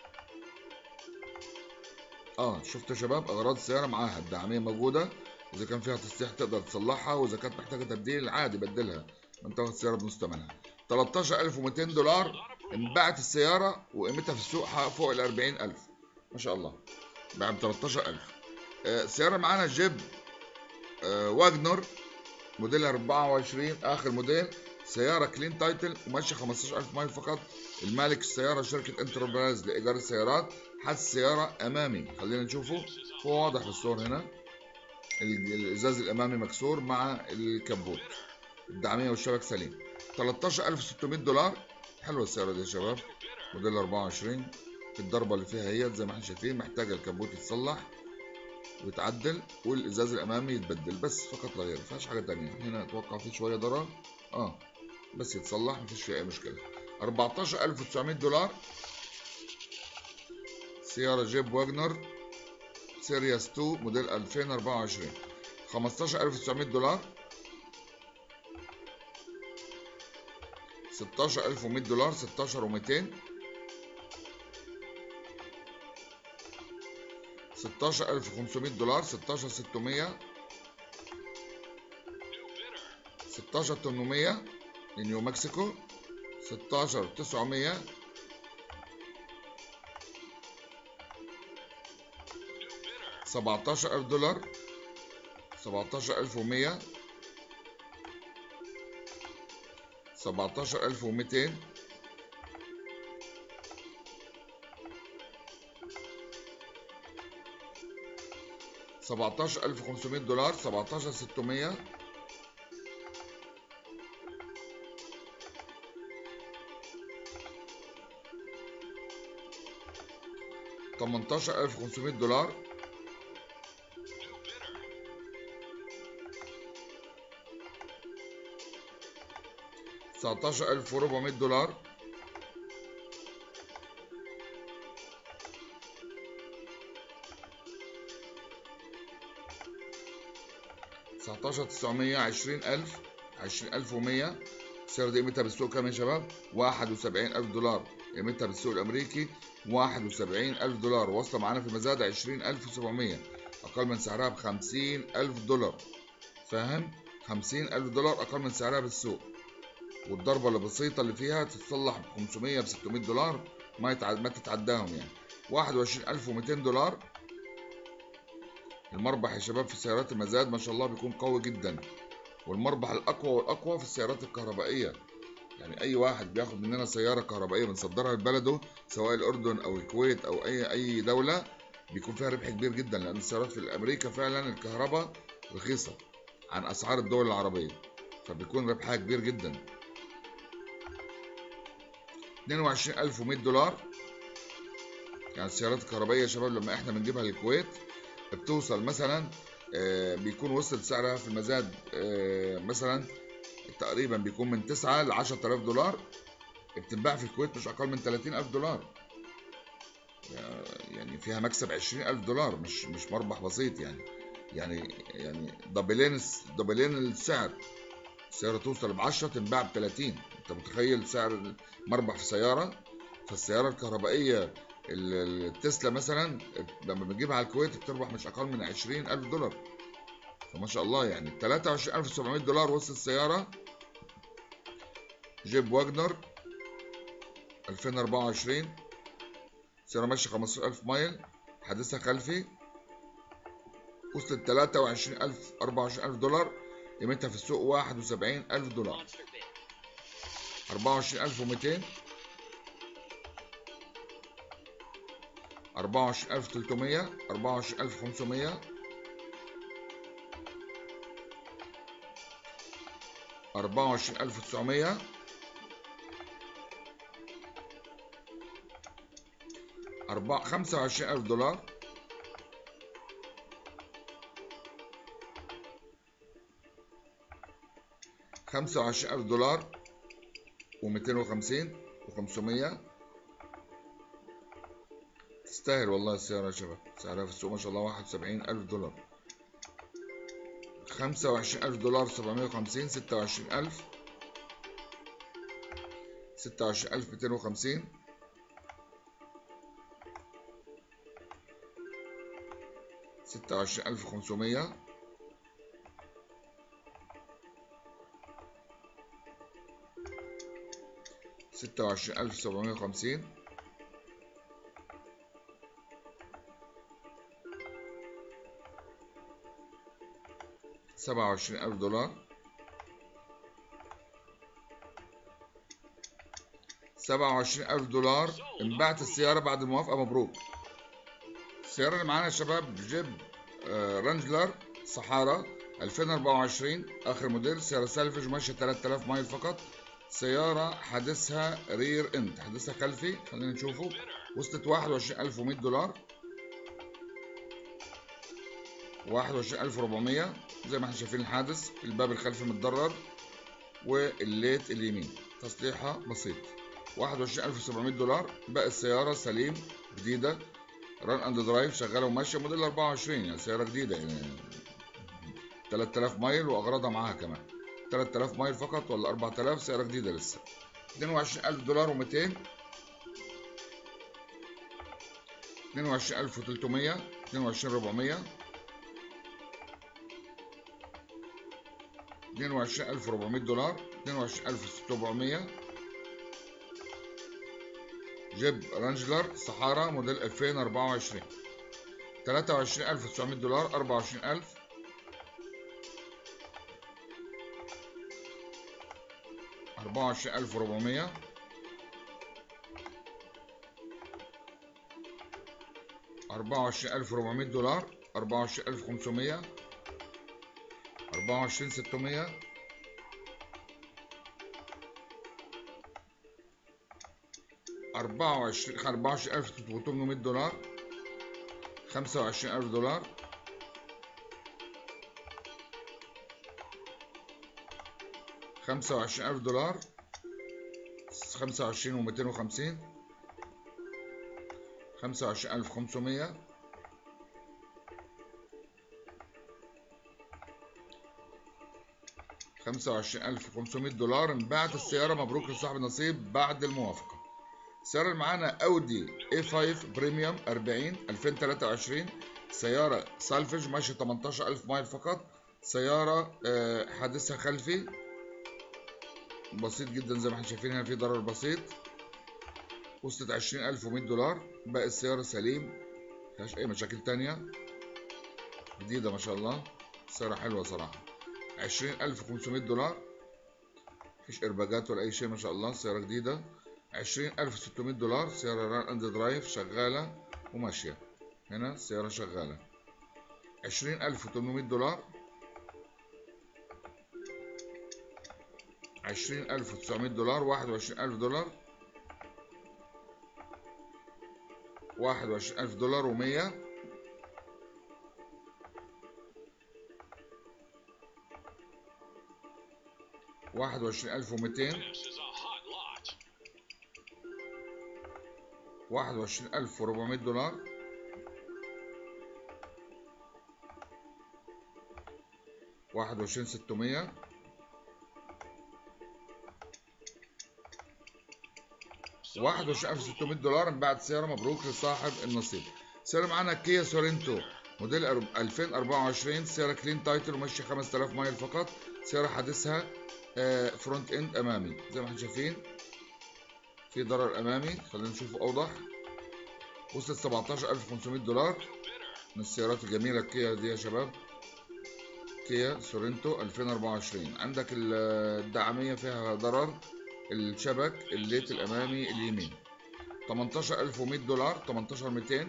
اه شفتوا يا شباب اغراض السياره معاها، الدعميه موجوده، اذا كان فيها تصليح تقدر تصلحها، واذا كانت محتاجه تبديل عادي بدلها انت واخد سياره بنص ثمنها. تلتاشر ألف ومئتين دولار انباعت السياره وقيمتها في السوق فوق ال أربعين ألف، ما شاء الله، باع ب تلتاشر ألف. آه سياره معانا جيب آه واجنر موديل أربعة وعشرين اخر موديل، سياره كلين تايتل وماشيه خمستاشر ألف مايل فقط. المالك السياره شركه انتربرايز لايجار السيارات. حادث السياره امامي، خلينا نشوفه، هو واضح في الصور هنا، الازاز الامامي مكسور مع الكبوت، الدعميه والشبك سليم. تلتاشر ألف وستمية دولار. حلوه السياره دي يا شباب، موديل أربعة وعشرين. الضربه اللي فيها هي زي ما احنا شايفين، محتاجه الكبوت يتصلح ويتعدل والازاز الامامي يتبدل بس فقط لا غير، مفيهاش حاجه تانية. هنا اتوقع في شويه ضرر اه بس يتصلح، مفيش فيه اي مشكله. أربعتاشر ألف وتسعمية دولار. سياره جيب واجنر سيريس اتنين موديل ألفين وأربعة وعشرين. خمستاشر ألف وتسعمية دولار. ستاشر ألف ومية دولار. ستاشر ومئتين. ستاشر ألف وخمسمية دولار. ستاشر ستمية. ستاشر تمنمية لنيو مكسيكو. ستاشر تسعمية. سبعتاشر ألف دولار. سبعتاشر ألف ومية. سبعتاشر ألف ومئتين. سبعتاشر ألف وخمسمية دولار. سبعتاشر ستمية. تمنتاشر ألف وخمسمية دولار. تسعتاشر ألف وأربعمية دولار. تسعتاشر تسعمية. عشرين ألف. عشرين ألف ومية. السعر دي قيمتها بالسوق كام يا شباب؟ واحد وسبعين ألف دولار، قيمتها بالسوق الأمريكي واحد وسبعين ألف دولار، واصلة معانا في المزاد عشرين ألف وسبعمية، أقل من سعرها ب خمسين ألف دولار. فاهم؟ خمسين ألف دولار أقل من سعرها بالسوق، والضربة اللي بسيطة اللي فيها تتصلح ب خمسمية ب ستمية دولار، ما يتعد ما تتعداهم يعني. واحد وعشرين ألف ومئتين دولار. المربح يا شباب في سيارات المزاد ما شاء الله بيكون قوي جدا، والمربح الاقوى والاقوى في السيارات الكهربائيه. يعني اي واحد بياخد مننا سياره كهربائيه بنصدرها لبلده، سواء الاردن او الكويت او اي اي دوله، بيكون فيها ربح كبير جدا، لان السيارات في امريكا فعلا الكهرباء رخيصه عن اسعار الدول العربيه، فبيكون ربحها كبير جدا. اتنين وعشرين ألف ومية دولار. يعني السيارات الكهربائيه يا شباب لما احنا بنجيبها للكويت بتوصل مثلا آه بيكون وصل سعرها في المزاد آه مثلا تقريبا بيكون من تسعة ل عشرة آلاف دولار، بتتباع في الكويت مش اقل من ثلاثين ألف دولار. يعني فيها مكسب عشرين ألف دولار، مش مش مربح بسيط يعني. يعني يعني دبلين دبلين السعر. السياره توصل ب عشرة تنباع ب ثلاثين. انت متخيل سعر مربح في سياره؟ فالسياره الكهربائيه التسلا مثلا لما بنجيبها على الكويت بتربح مش اقل من عشرين ألف دولار، فما شاء الله يعني. تلاتة وعشرين ألف وسبعمية دولار وصل السياره جيب واجنر ألفين وأربعة وعشرين. سياره ماشيه خمستاشر ألف مايل، حادثها خلفي، وصلت تلاتة وعشرين ألف أربعة وعشرين ألف دولار، قيمتها في السوق واحد وسبعين ألف دولار. أربعة وعشرين ألف ومئتين. أربعة وعشرين ألف وتلتمية. أربعة وعشرين ألف وخمسمية. أربعة وعشرين ألف وتسعمية. خمسة وعشرين ألف دولار. خمسة وعشرين ألف دولار ومئتين وخمسين وخمسمية. تستاهل والله السيارة يا شباب، سعرها في السوق ما شاء الله واحد وسبعين ألف دولار. خمسة وعشرين ألف دولار سبعمية وخمسين. ستة وعشرين ألف. ستة وعشرين ألف مئتين وخمسين. ستة وعشرين ألف وخمسمية. ستة وعشرين ألف سبعمية وخمسين، سبعة وعشرين ألف دولار، سبعة وعشرين ألف دولار. انباعت السيارة بعد الموافقة، مبروك. السيارة اللي معانا يا شباب جيب آه رانجلر صحارى ألفين وأربعة وعشرين آخر موديل، سيارة سالفج ماشية تلات آلاف مايل فقط، سيارة حادثها رير اند، حادثها خلفي. خلينا نشوفه. وصلت واحد وعشرين ألف ومية دولار، واحد وعشرين ألف وأربعمية زي ما احنا شايفين. الحادث الباب الخلفي متضرر والليت اليمين تصليحها بسيط. واحد وعشرين ألف وسبعمية دولار. باقي السيارة سليم جديدة، ران اند درايف، شغالة وماشية، موديل أربعة وعشرين، يعني سيارة جديدة، يعني تلات آلاف مايل واغراضها معاها كمان. تلات آلاف مايل فقط ولا أربعة آلاف، سيارة جديدة لسه. اتنين وعشرين ألف دولار ومتين، اتنين وعشرين ألف وتلتمية، اتنين وعشرين ألف وأربعمية، اتنين وعشرين ألف وأربعمية دولار، اتنين وعشرين ألف وسبعمية. جيب رانجلر صحارى موديل ألفين وأربعة وعشرين، تلاتة وعشرين ألف وتسعمية دولار، أربعة وعشرين ألف، أربعة وعشرين ألف وأربعمية، أربعة وعشرين ألف وأربعمية دولار، أربعة وعشرين ألف وخمسمية، أربعة وعشرين ألف وستمية، أربعة وعشرين ألف وتمنمية دولار، خمسة وعشرين ألف دولار، خمسة وعشرين ألف دولار، خمسة وعشرين ومتين وخمسين، خمسة وعشرين ألف وخمسمية، خمسة وعشرين ألف وخمسمية دولار. انباعت السيارة، مبروك لصاحب النصيب بعد الموافقة. السيارة اللي معانا اودي اي خمسة بريميوم أربعين ألفين وتلاتة وعشرين، سيارة سالفج ماشية تمنتاشر ألف مايل فقط، سيارة حادثها خلفي بسيط جدا زي ما احنا شايفين هنا، في ضرر بسيط. وصلت عشرين ألف ومية دولار. باقي السيارة سليم، مفيهاش أي مشاكل تانية، جديدة ما شاء الله، سيارة حلوة صراحة. عشرين ألف وخمسمية دولار، مفيش إرباجات ولا أي شيء ما شاء الله، سيارة جديدة. عشرين ألف وستمية دولار، سيارة ران أند درايف شغالة وماشية، هنا السيارة شغالة. عشرين ألف وتمنمية دولار، عشرين ألف وتسعمية دولار، واحد وعشرين ألف دولار، واحد وعشرين ألف دولار ومية، واحد وعشرين ألف ومتين، واحد وعشرين ألف وأربعمية دولار، واحد وعشرين ألف وستمية، واحد وعشرين ألف وستمية دولار. انباعت السيارة، مبروك لصاحب النصيب. السيارة معانا كيا سورينتو موديل ألفين وأربعة وعشرين، سيارة كلين تايتل وماشية خمسة آلاف مايل فقط، سيارة حادثها فرونت اند امامي زي ما احنا شايفين، في ضرر امامي. خلينا نشوفه اوضح. وصلت سبعتاشر ألف وخمسمية دولار. من السيارات الجميلة الكيا دي يا شباب، كيا سورينتو ألفين وأربعة وعشرين. عندك الدعامية فيها ضرر، الشبك الليت الامامي اليمين. تمنتاشر ألف ومية دولار، تمنتاشر ألف ومتين.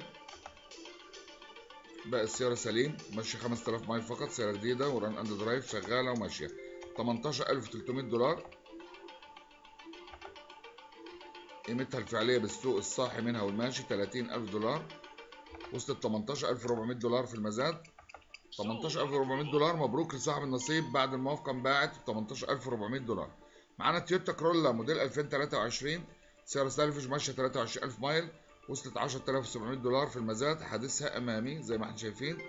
باقي السيارة سليم، ماشية خمسة آلاف مايل فقط، سيارة جديدة وران اند درايف شغالة وماشية. تمنتاشر ألف وتلتمية دولار، قيمتها الفعلية بالسوق الصاحي منها والماشي تلاتين ألف دولار. وصلت تمنتاشر ألف وأربعمية دولار في المزاد، تمنتاشر ألف وأربعمية دولار. مبروك لصاحب النصيب بعد الموافقة، انباعت تمنتاشر ألف وأربعمية دولار. معانا تويوتا كرولا موديل ألفين وتلاتة وعشرين، سيارة سالفج ماشية تلاتة وعشرين ألف مايل، وصلت عشرة آلاف وسبعمية دولار في المزاد، حادثها أمامي زي ما احنا شايفين.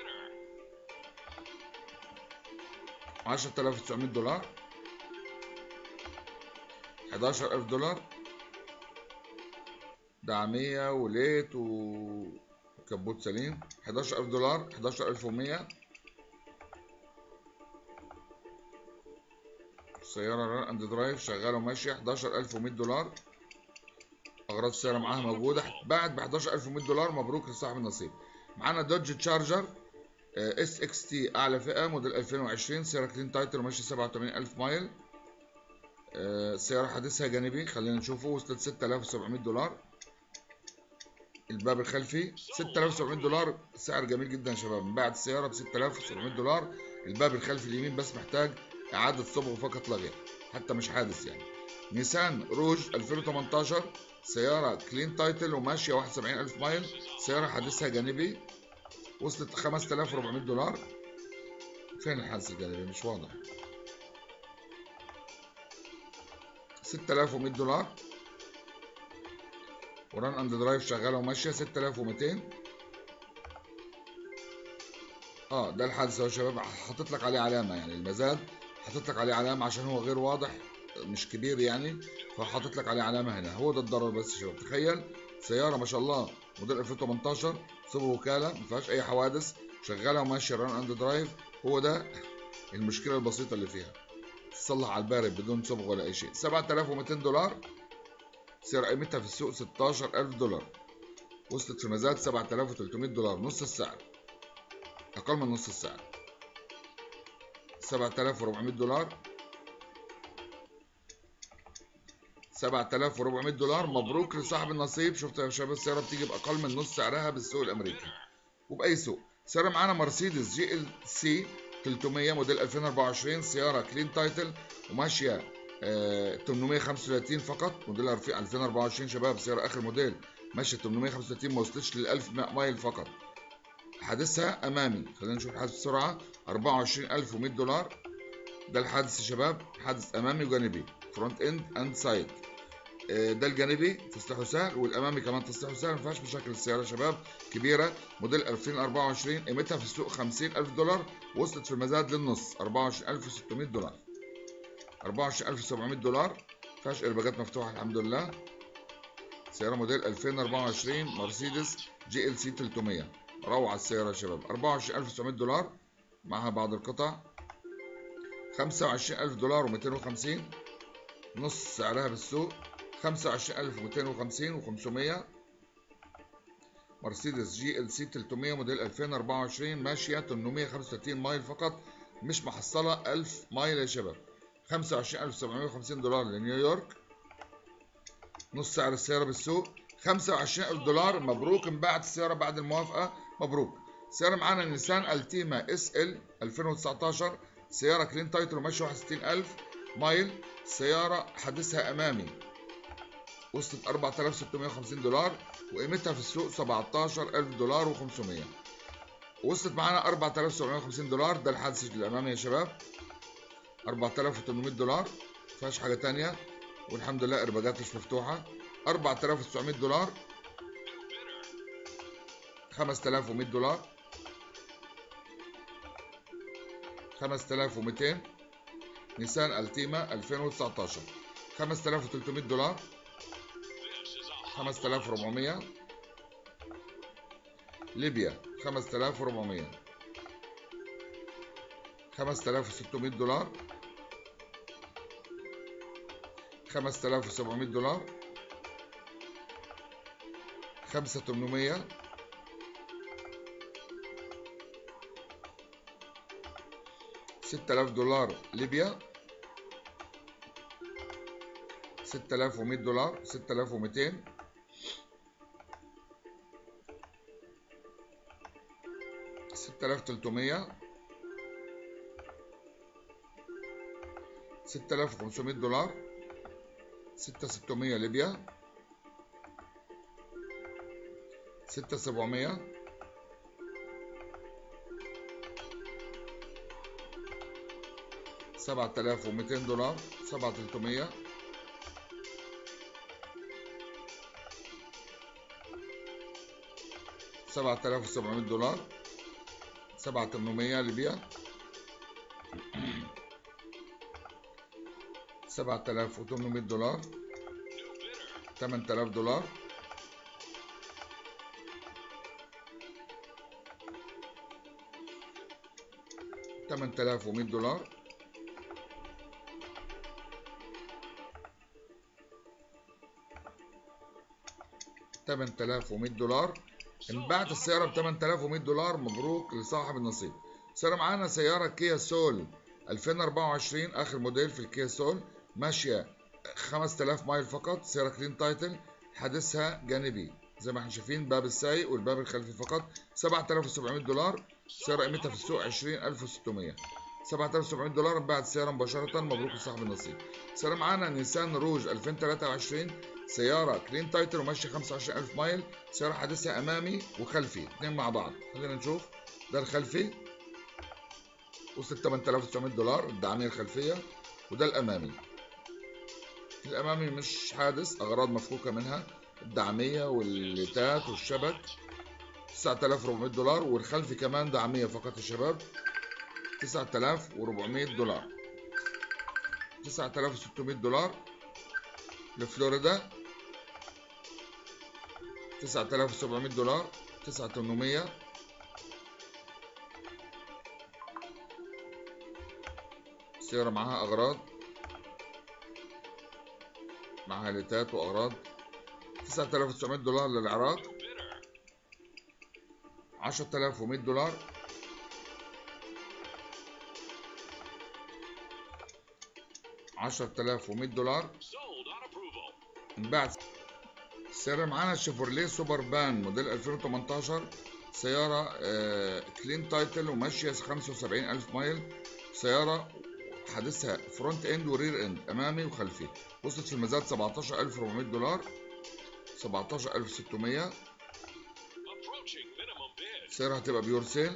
عشرة آلاف وتسعمية دولار، حداشر ألف دولار، دعمية وليت وكبوت سليم. حداشر ألف دولار، حداشر ألف ومية، سيارة ران اند درايف شغالة وماشية حداشر ألف ومية دولار. أغراض السيارة معاها موجودة، بعد ب حداشر ألف ومية دولار. مبروك لصاحب النصيب. معانا دوج تشارجر اس اكس تي أعلى فئة موديل ألفين وعشرين، سيارة كلين تايتل وماشية سبعة وتمانين ألف مايل. السيارة حديثها جانبي، خلينا نشوفه، وصلت ستة آلاف وسبعمية دولار. الباب الخلفي ستة آلاف وسبعمية دولار، سعر جميل جدا يا شباب. انباعت السيارة ب ستة آلاف وسبعمية دولار. الباب الخلفي اليمين بس محتاج إعادة صبغ فقط لا غير، حتى مش حادث يعني. نيسان روج ألفين وتمنتاشر، سيارة كلين تايتل وماشية واحد وسبعين ألف مايل. سيارة حديثها جانبي، وصلت خمسة آلاف وأربعمية دولار. فين الحادث الجانبي؟ مش واضح. ستة آلاف ومية دولار. وران اند درايف شغاله وماشيه ستة آلاف وميتين. اه ده الحادث اهو يا شباب، حاطط لك عليه علامه، يعني المزاد حاطط لك عليه علامه عشان هو غير واضح، مش كبير يعني، فحاطط لك عليه علامه هنا. هو ده الضرر بس يا شباب. تخيل سياره ما شاء الله موديل ألفين وتمنتاشر، صبغ وكاله، ما فيهاش اي حوادث، شغاله وماشيه ران اند درايف. هو ده المشكله البسيطه اللي فيها، تصلح على البارد بدون صبغ ولا اي شيء. سبعة آلاف وميتين دولار. سعر قيمتها في السوق ستاشر ألف دولار، وصلت في مزاد سبعة آلاف وتلتمية دولار، نص السعر، اقل من نص السعر. سبعة آلاف وأربعمية دولار. سبعة آلاف وأربعمية دولار. مبروك لصاحب النصيب. شفت يا شباب السياره بتيجي باقل من نص سعرها بالسوق الامريكي وباي سوق. سياره معانا مرسيدس جي ال سي تلتمية موديل ألفين وأربعة وعشرين، سياره كلين تايتل وماشيه آه تمنمية وخمسة وتلاتين فقط، موديل ألفين وأربعة وعشرين شباب، سياره اخر موديل، ماشيه تمنمية وخمسة وتلاتين، ما وصلتش لل ألف مايل فقط. حادثها امامي، خلينا نشوف الحادث بسرعه. أربعة وعشرين ألف ومية دولار. ده الحادث يا شباب، حادث امامي وجانبي، فرونت اند اند سايد. ده الجانبي تصليحه سهل، والامامي كمان تصليحه سهل، ما فيهاش مشاكل. السياره يا شباب كبيره، موديل ألفين وأربعة وعشرين، قيمتها في السوق خمسين ألف دولار، وصلت في المزاد للنص أربعة وعشرين ألف وستمية دولار، أربعة وعشرين ألف وسبعمية دولار. ما فيهاش ايرباجات مفتوحه الحمد لله. سياره موديل ألفين وأربعة وعشرين مرسيدس جي ال سي تلتمية، روعه السياره يا شباب. أربعة وعشرين ألف وسبعمية دولار، معها بعض القطع. خمسة وعشرين ألف دولار ومئتين وخمسين، نص سعرها بالسوق، خمسة وعشرين ألف ومئتين وخمسين وخمسمية. مرسيدس جي ال سي تلتمية موديل ألفين وأربعة وعشرين، ماشيه تمنمية وخمسة وتلاتين مايل فقط، مش محصله ألف مايل يا شباب. خمسة وعشرين ألف وسبعمية وخمسين دولار لنيويورك، نص سعر السياره بالسوق، خمسة وعشرين ألف دولار. مبروك، انباعت السياره بعد الموافقه، مبروك. سياره معانا نيسان التيما اس ال ألفين وتسعتاشر، سياره كلين تايتل وماشيه واحد وستين ألف مايل. سياره حديثها امامي، وصلت أربعة آلاف وستمية وخمسين دولار، وقيمتها في السوق سبعتاشر ألف دولار وخمسمية. وصلت معانا أربعة آلاف وسبعمية وخمسين دولار. ده الحادث الامامي يا شباب، أربعة آلاف وتمنمية دولار، مفيهاش حاجه تانيه، والحمد لله ايرباجات مش مفتوحه. أربعة آلاف وتسعمية دولار. خمسة آلاف ومية دولار. خمسة آلاف ومئتين. نيسان التيما ألفين وتسعتاشر، خمسة آلاف وتلتمية دولار. خمسة آلاف وأربعمية. ليبيا خمسة آلاف وأربعمية. خمسة آلاف وستمية دولار. خمسة آلاف وسبعمية دولار. خمسة آلاف وتمنمية. ستة آلاف دولار ليبيا. ستة آلاف ومية دولار. ستة آلاف ومئتين. ستة آلاف وتلتمية. ستة آلاف وخمسمية دولار. ستة آلاف وستمية ليبيا. ستة آلاف وسبعمية. سبعة آلاف ومئتين دولار. سبعة آلاف وتلتمية. سبعة آلاف وسبعمية دولار. سبعة آلاف وثمانمية ليبيا. سبعة آلاف وثمانمية دولار. ثمانية آلاف دولار. ثمانية آلاف ومئة دولار. ثمانية آلاف ومية دولار. انباعت السيارة ب ثمانية آلاف ومية دولار، مبروك لصاحب النصيب. سيارة معانا سيارة كيا سول ألفين وأربعة وعشرين آخر موديل في الكيا سول، ماشية خمسة آلاف مايل فقط، سيارة كلين تايتل، حادثها جانبي زي ما احنا شايفين، باب السايق والباب الخلفي فقط. سبعة آلاف وسبعمية دولار، سيارة قيمتها في السوق عشرين ألف وستمية. سبعة آلاف وسبعمية دولار انباعت السيارة مباشرة، مبروك لصاحب النصيب. سيارة معانا نيسان روج ألفين وثلاثة وعشرين، سيارة كلين تايتل وماشية خمسة وعشرين ألف مايل، سيارة حادثها أمامي وخلفي اتنين مع بعض. خلينا نشوف، ده الخلفي وصلت ثمانية آلاف وتسعمية دولار الدعامية الخلفية، وده الأمامي. الأمامي مش حادث، أغراض مفكوكة منها، الدعامية والليتات والشبك، تسعة آلاف وأربعمية دولار، والخلفي كمان دعامية فقط يا شباب، تسعة آلاف وأربعمية دولار. تسعة آلاف وستمية دولار لفلوريدا، تسعة آلاف وسبعمية دولار، تسعة آلاف وثمانمية. سيارة معاها أغراض، معاها ليتات وأغراض، تسعة آلاف وتسعمية دولار للعراق، عشرة آلاف ومية دولار، عشرة آلاف ومية دولار انباعت. السيارة معانا شيفورليه سوبر بان موديل ألفين وتمنتاشر، سيارة آه كلين تايتل وماشية خمسة وسبعين ألف مايل، سيارة حادثها فرونت اند ورير اند أمامي وخلفي، وصلت في المزاد سبعتاشر ألف وأربعمية دولار، سبعتاشر ألف وستمية. السيارة هتبقى بيور سيل.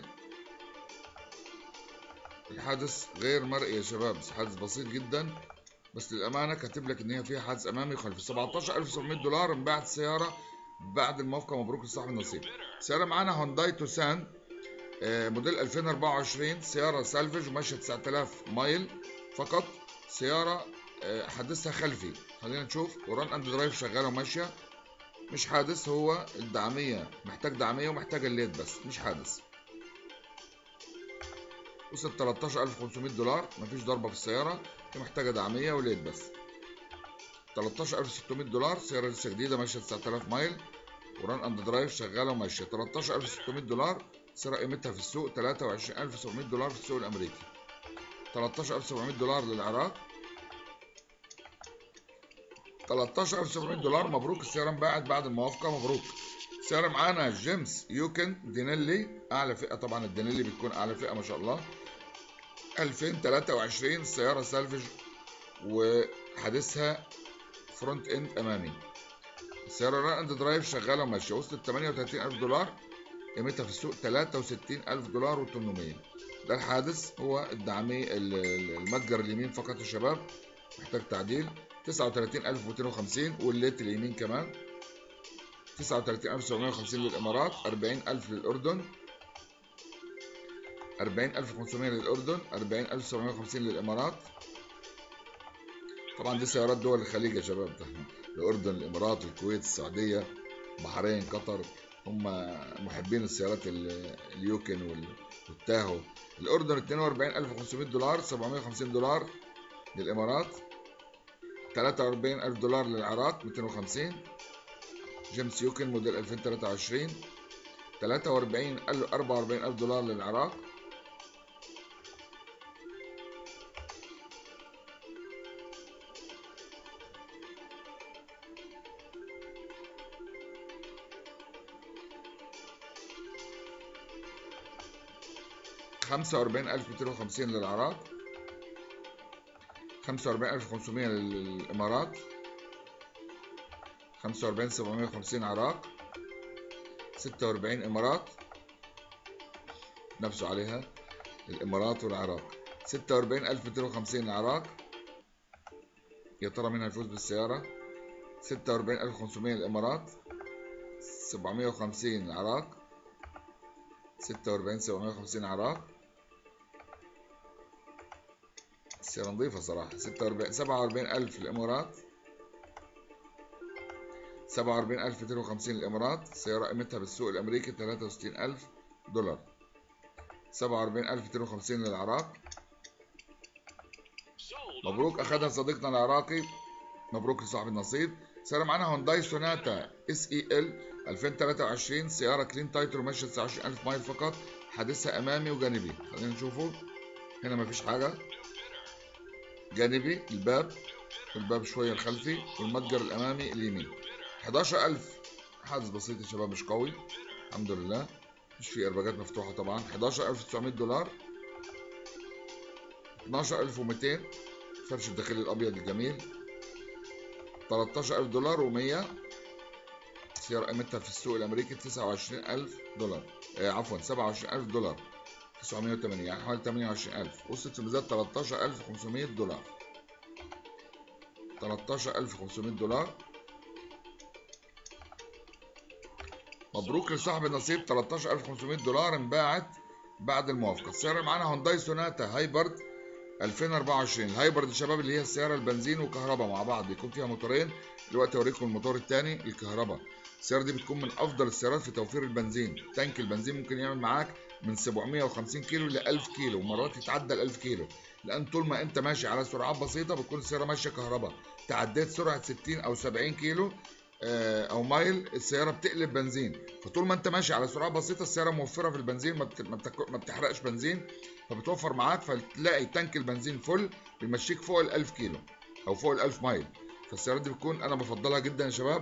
الحادث غير مرئي يا شباب، حادث بسيط جدا، بس للأمانة كاتب لك إن هي فيها حادث أمامي وخلفي. سبعتاشر ألف وسبعمية دولار انباعت السيارة بعد الموافقة، مبروك لصاحب النصيب. سيارة معانا هونداي توسان موديل ألفين وأربعة وعشرين، سيارة سالفج وماشية تسعة آلاف مايل فقط، سيارة حادثها خلفي. خلينا نشوف، وران اند درايف شغالة وماشية، مش حادث، هو الدعامية محتاج دعامية ومحتاج الليد بس مش حادث. وصلت تلتاشر ألف وخمسمية دولار، مفيش ضربة في السيارة، هي محتاجة دعامية وليد بس. تلتاشر ألف وستمية دولار، سيارة لسه جديدة ماشية تسعة آلاف مايل، وران اند درايف شغالة وماشية. تلتاشر ألف وستمية دولار، سيارة قيمتها في السوق تلاتة وعشرين ألف وسبعمية دولار في السوق الأمريكي. تلتاشر ألف وسبعمية دولار للعراق، تلتاشر ألف وسبعمية دولار، مبروك السيارة انباعت بعد الموافقة، مبروك. السيارة معانا جيمس يوكن دينيلي أعلى فئة، طبعا الدينيلي بتكون أعلى فئة ما شاء الله، ألفين وتلاتة وعشرين، السيارة سالفج وحادثها فرونت اند أمامي. السيارة ران اند درايف شغالة وماشية، وصلت ثمانية وثلاثين ألف دولار، قيمتها في السوق تلاتة وستين ألف دولار و800. ده الحادث، هو الدعامي المتجر اليمين فقط يا شباب، محتاج تعديل. تسعة وتلاتين ألف ومئتين وخمسين، والليت اليمين كمان تسعة وتلاتين ألف وسبعمية وخمسين للإمارات، أربعين ألف للأردن، أربعين ألف وخمسمية للأردن، أربعين ألف وسبعمية وخمسين للإمارات. طبعا دي سيارات دول الخليج يا شباب، الأردن، الإمارات، الكويت، السعودية، بحرين، قطر، هم محبين السيارات اليوكن والتاهو. الأردن اتنين وأربعين ألف وخمسمية دولار، سبعمية وخمسين دولار للإمارات، تلاتة وأربعين ألف دولار للعراق، مئتين وخمسين. جيمس يوكن موديل ألفين وتلاتة وعشرين، تلاتة وأربعين ألف أربعة وأربعين ألف دولار للعراق. خمسة وأربعين ألف ومئتين وخمسين للعراق، خمسة وأربعين ألف وخمسمية للإمارات، خمسة وأربعين ألف سبعمية وخمسين عراق، ستة وأربعين إمارات، نفسه عليها الإمارات والعراق، ستة وأربعين ألف ومئتين وخمسين العراق. يا ترى مين هيفوز بالسيارة؟ ستة وأربعين ألف وخمسمية الإمارات، سبعمية وخمسين العراق، ستة وأربعين سبعمية وخمسين العراق. السيارة نظيفة صراحة. ستة وأربعين سبعة وأربعين ألف الإمارات، سبعة وأربعين ألف ومئتين وخمسين الإمارات، سيارة قيمتها بالسوق الأمريكي تلاتة وستين ألف دولار. سبعة وأربعين ألف ومئتين وخمسين للعراق، مبروك أخدها صديقنا العراقي، مبروك لصاحب النصيب. سياره معانا هونداي سوناتا اس اي ال ألفين وتلاتة وعشرين، سياره كلين تايتل وماشيه تسعة وعشرين ألف مايل فقط، حادثها امامي وجانبي. خلينا نشوفه هنا، مفيش حاجه. جانبي الباب، الباب شويه الخلفي، والمتجر الامامي اليمين. حداشر ألف، حادث بسيط يا شباب، مش قوي الحمد لله، مش في ارباجات مفتوحه طبعا. حداشر ألف وتسعمية دولار. اتناشر ألف ومتين، فرش الداخلي الابيض الجميل. تلتاشر ألف دولار ومية، سيارة قيمتها في السوق الامريكي تسعة وعشرين ألف دولار، آه عفوا سبعة وعشرين ألف دولار، تسعمية وتمانين يعني حوالي تمانية وعشرين ألف. وصلت في ميزان تلتاشر ألف وخمسمية دولار. تلتاشر ألف وخمسمية دولار. مبروك لصاحب النصيب، تلتاشر ألف وخمسمية دولار انباعت بعد الموافقة. السيارة معانا هونداي سوناتا هايبرد ألفين وأربعة وعشرين. الهايبرد يا شباب اللي هي السيارة البنزين وكهرباء مع بعض، بيكون فيها موتورين. دلوقتي اوريكم الموتور الثاني الكهرباء. السيارة دي بتكون من افضل السيارات في توفير البنزين. تانك البنزين ممكن يعمل معاك من سبعمية وخمسين كيلو ل ألف كيلو، ومرات يتعدى ال ألف كيلو، لان طول ما انت ماشي على سرعات بسيطة بتكون السيارة ماشية كهرباء. تعديت سرعة ستين او سبعين كيلو او مايل، السياره بتقلب بنزين. فطول ما انت ماشي على سرعه بسيطه السياره موفره في البنزين، ما ما بتحرقش بنزين، فبتوفر معاك. فتلاقي تانك البنزين فل بيمشيك فوق ال ألف كيلو او فوق ال ألف مايل. فالسيارات دي بتكون انا بفضلها جدا يا شباب،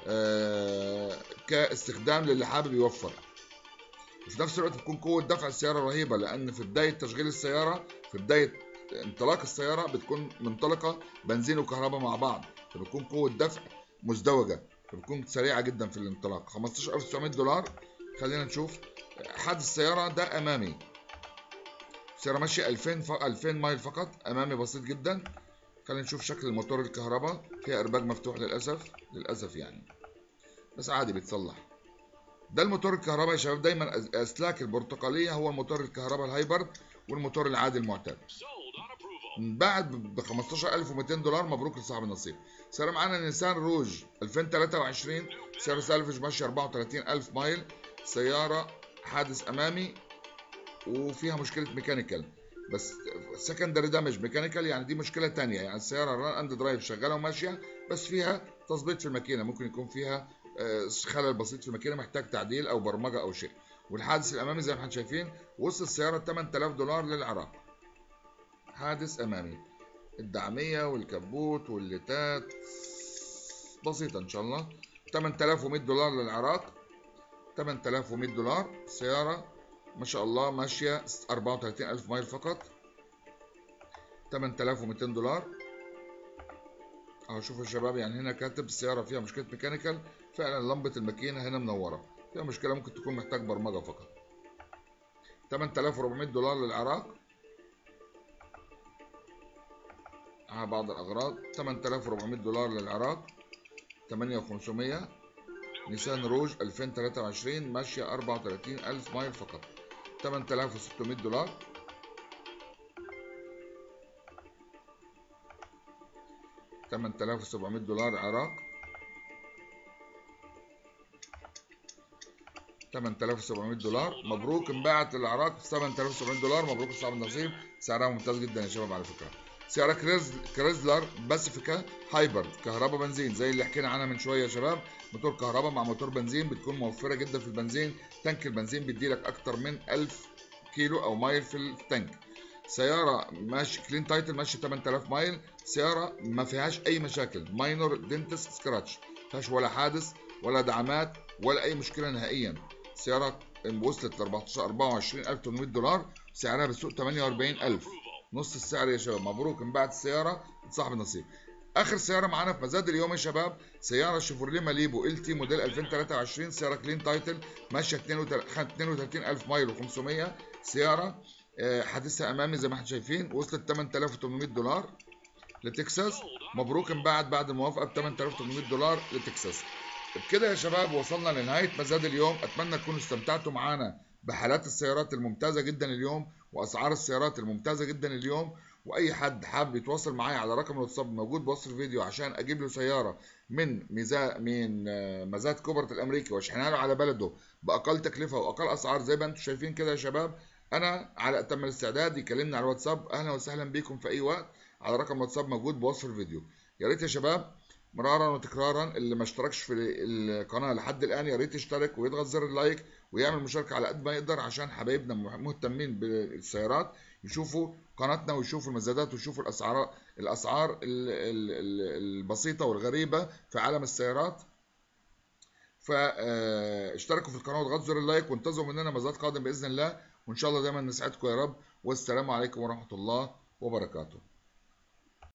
آه كاستخدام للي حابب يوفر. وفي نفس الوقت بتكون قوه دفع السياره رهيبه، لان في بدايه تشغيل السياره، في بدايه انطلاق السياره بتكون منطلقه بنزين وكهرباء مع بعض، فبتكون قوه دفع مزدوجه، فبتكون سريعه جدا في الانطلاق. خمستاشر ألف وتسعمية دولار. خلينا نشوف حادث السياره ده امامي. السياره ماشيه ألفين ف... ألفين مايل فقط، امامي بسيط جدا. خلينا نشوف شكل الموتور الكهرباء، فيها ارباج مفتوح للاسف للاسف يعني، بس عادي بيتصلح. ده الموتور الكهرباء يا شباب. دايما اسلاك البرتقاليه هو الموتور الكهرباء الهايبرد، والموتور العادي المعتاد. بعد ب خمستاشر ألف ومتين دولار. مبروك لصاحب النصيب. سياره معانا نيسان روج ألفين وتلاتة وعشرين، سياره سالفج ماشيه أربعة وتلاتين ألف مايل. سياره حادث امامي وفيها مشكله ميكانيكال، بس سكندري دامج ميكانيكال، يعني دي مشكله ثانيه. يعني السياره ران اند درايف شغاله وماشيه، بس فيها تظبيط في الماكينه، ممكن يكون فيها خلل بسيط في الماكينه محتاج تعديل او برمجه او شيء. والحادث الامامي زي ما احنا شايفين وصل السياره تمن تلاف دولار للعراق. حادث امامي، الدعميه والكبوت والليتات بسيطه ان شاء الله. تمن تلاف ومية دولار للعراق. تمن تلاف ومية دولار. سياره ما شاء الله ماشيه أربعة وتلاتين ألف مايل فقط. تمن تلاف ومتين دولار. اهو شوفوا يا شباب، يعني هنا كاتب السياره فيها مشكله ميكانيكال، فعلا لمبه الماكينه هنا منوره، فيها مشكله ممكن تكون محتاج برمجه فقط. تمن تلاف وأربعمية دولار للعراق على بعض الاغراض. تمن تلاف وأربعمية دولار للعراق. تمنية وخمسمية. نيسان روج ألفين وتلاتة وعشرين ماشيه أربعة وتلاتين ألف مايل فقط. تمن تلاف وستمية دولار. تمن تلاف وسبعمية دولار عراق. تمن تلاف وسبعمية دولار. مبروك انباعت للعراق في تمن تلاف وسبعمية دولار. مبروك لصاحب النصيب، سعرها ممتاز جدا يا شباب على فكره. سياره كريز كريزلر باسيفيكا هايبرد كهرباء بنزين، زي اللي حكينا عنها من شويه يا شباب. موتور كهرباء مع موتور بنزين، بتكون موفره جدا في البنزين. تانك البنزين بيديلك اكتر من ألف كيلو او مايل في التانك. سياره ماشي كلين تايتل، ماشي تمن تلاف مايل. سياره ما فيهاش اي مشاكل، ماينور دنتس سكراتش، ما فيهاش ولا حادث ولا دعمات ولا اي مشكله نهائيا. سياره وصلت ل أربعة وعشرين ألف وتمنمية دولار، سعرها بالسوق تمنية وأربعين ألف، نص السعر يا شباب. مبروك انباعت السياره لصاحب النصيب. اخر سياره معانا في مزاد اليوم يا شباب، سياره شيفروليه ماليبو ال تي موديل ألفين وتلاتة وعشرين، سياره كلين تايتل ماشيه اتنين وتلاتين ألف مايل وخمسمية. سياره حادثها امامي زي ما احنا شايفين، وصلت تمن تلاف وتمنمية دولار لتكساس. مبروك انباعت بعد الموافقه ب تمن تلاف وتمنمية دولار لتكساس. بكده يا شباب وصلنا لنهايه مزاد اليوم. اتمنى تكونوا استمتعتوا معانا بحالات السيارات الممتازه جدا اليوم، واسعار السيارات الممتازه جدا اليوم. واي حد حابب يتواصل معايا على رقم الواتساب موجود بوصف الفيديو عشان اجيب له سياره من ميزا من مزاد كوبرت الامريكي واشحنها له على بلده باقل تكلفه واقل اسعار زي ما انتم شايفين كده يا شباب، انا على اتم الاستعداد. يكلمني على الواتساب. اهلا وسهلا بكم في اي وقت على رقم الواتساب موجود بوصف الفيديو. يا ريت يا شباب مرارا وتكرارا. اللي ما اشتركش في القناه لحد الان يا ريت يشترك ويضغط زر اللايك ويعمل مشاركه على قد ما يقدر، عشان حبايبنا مهتمين بالسيارات يشوفوا قناتنا ويشوفوا المزادات ويشوفوا الاسعار الاسعار البسيطه والغريبه في عالم السيارات. فاشتركوا في القناه وضغطوا زر اللايك وانتظروا مننا مزاد قادم باذن الله، وان شاء الله دايما نسعدكم يا رب. والسلام عليكم ورحمه الله وبركاته.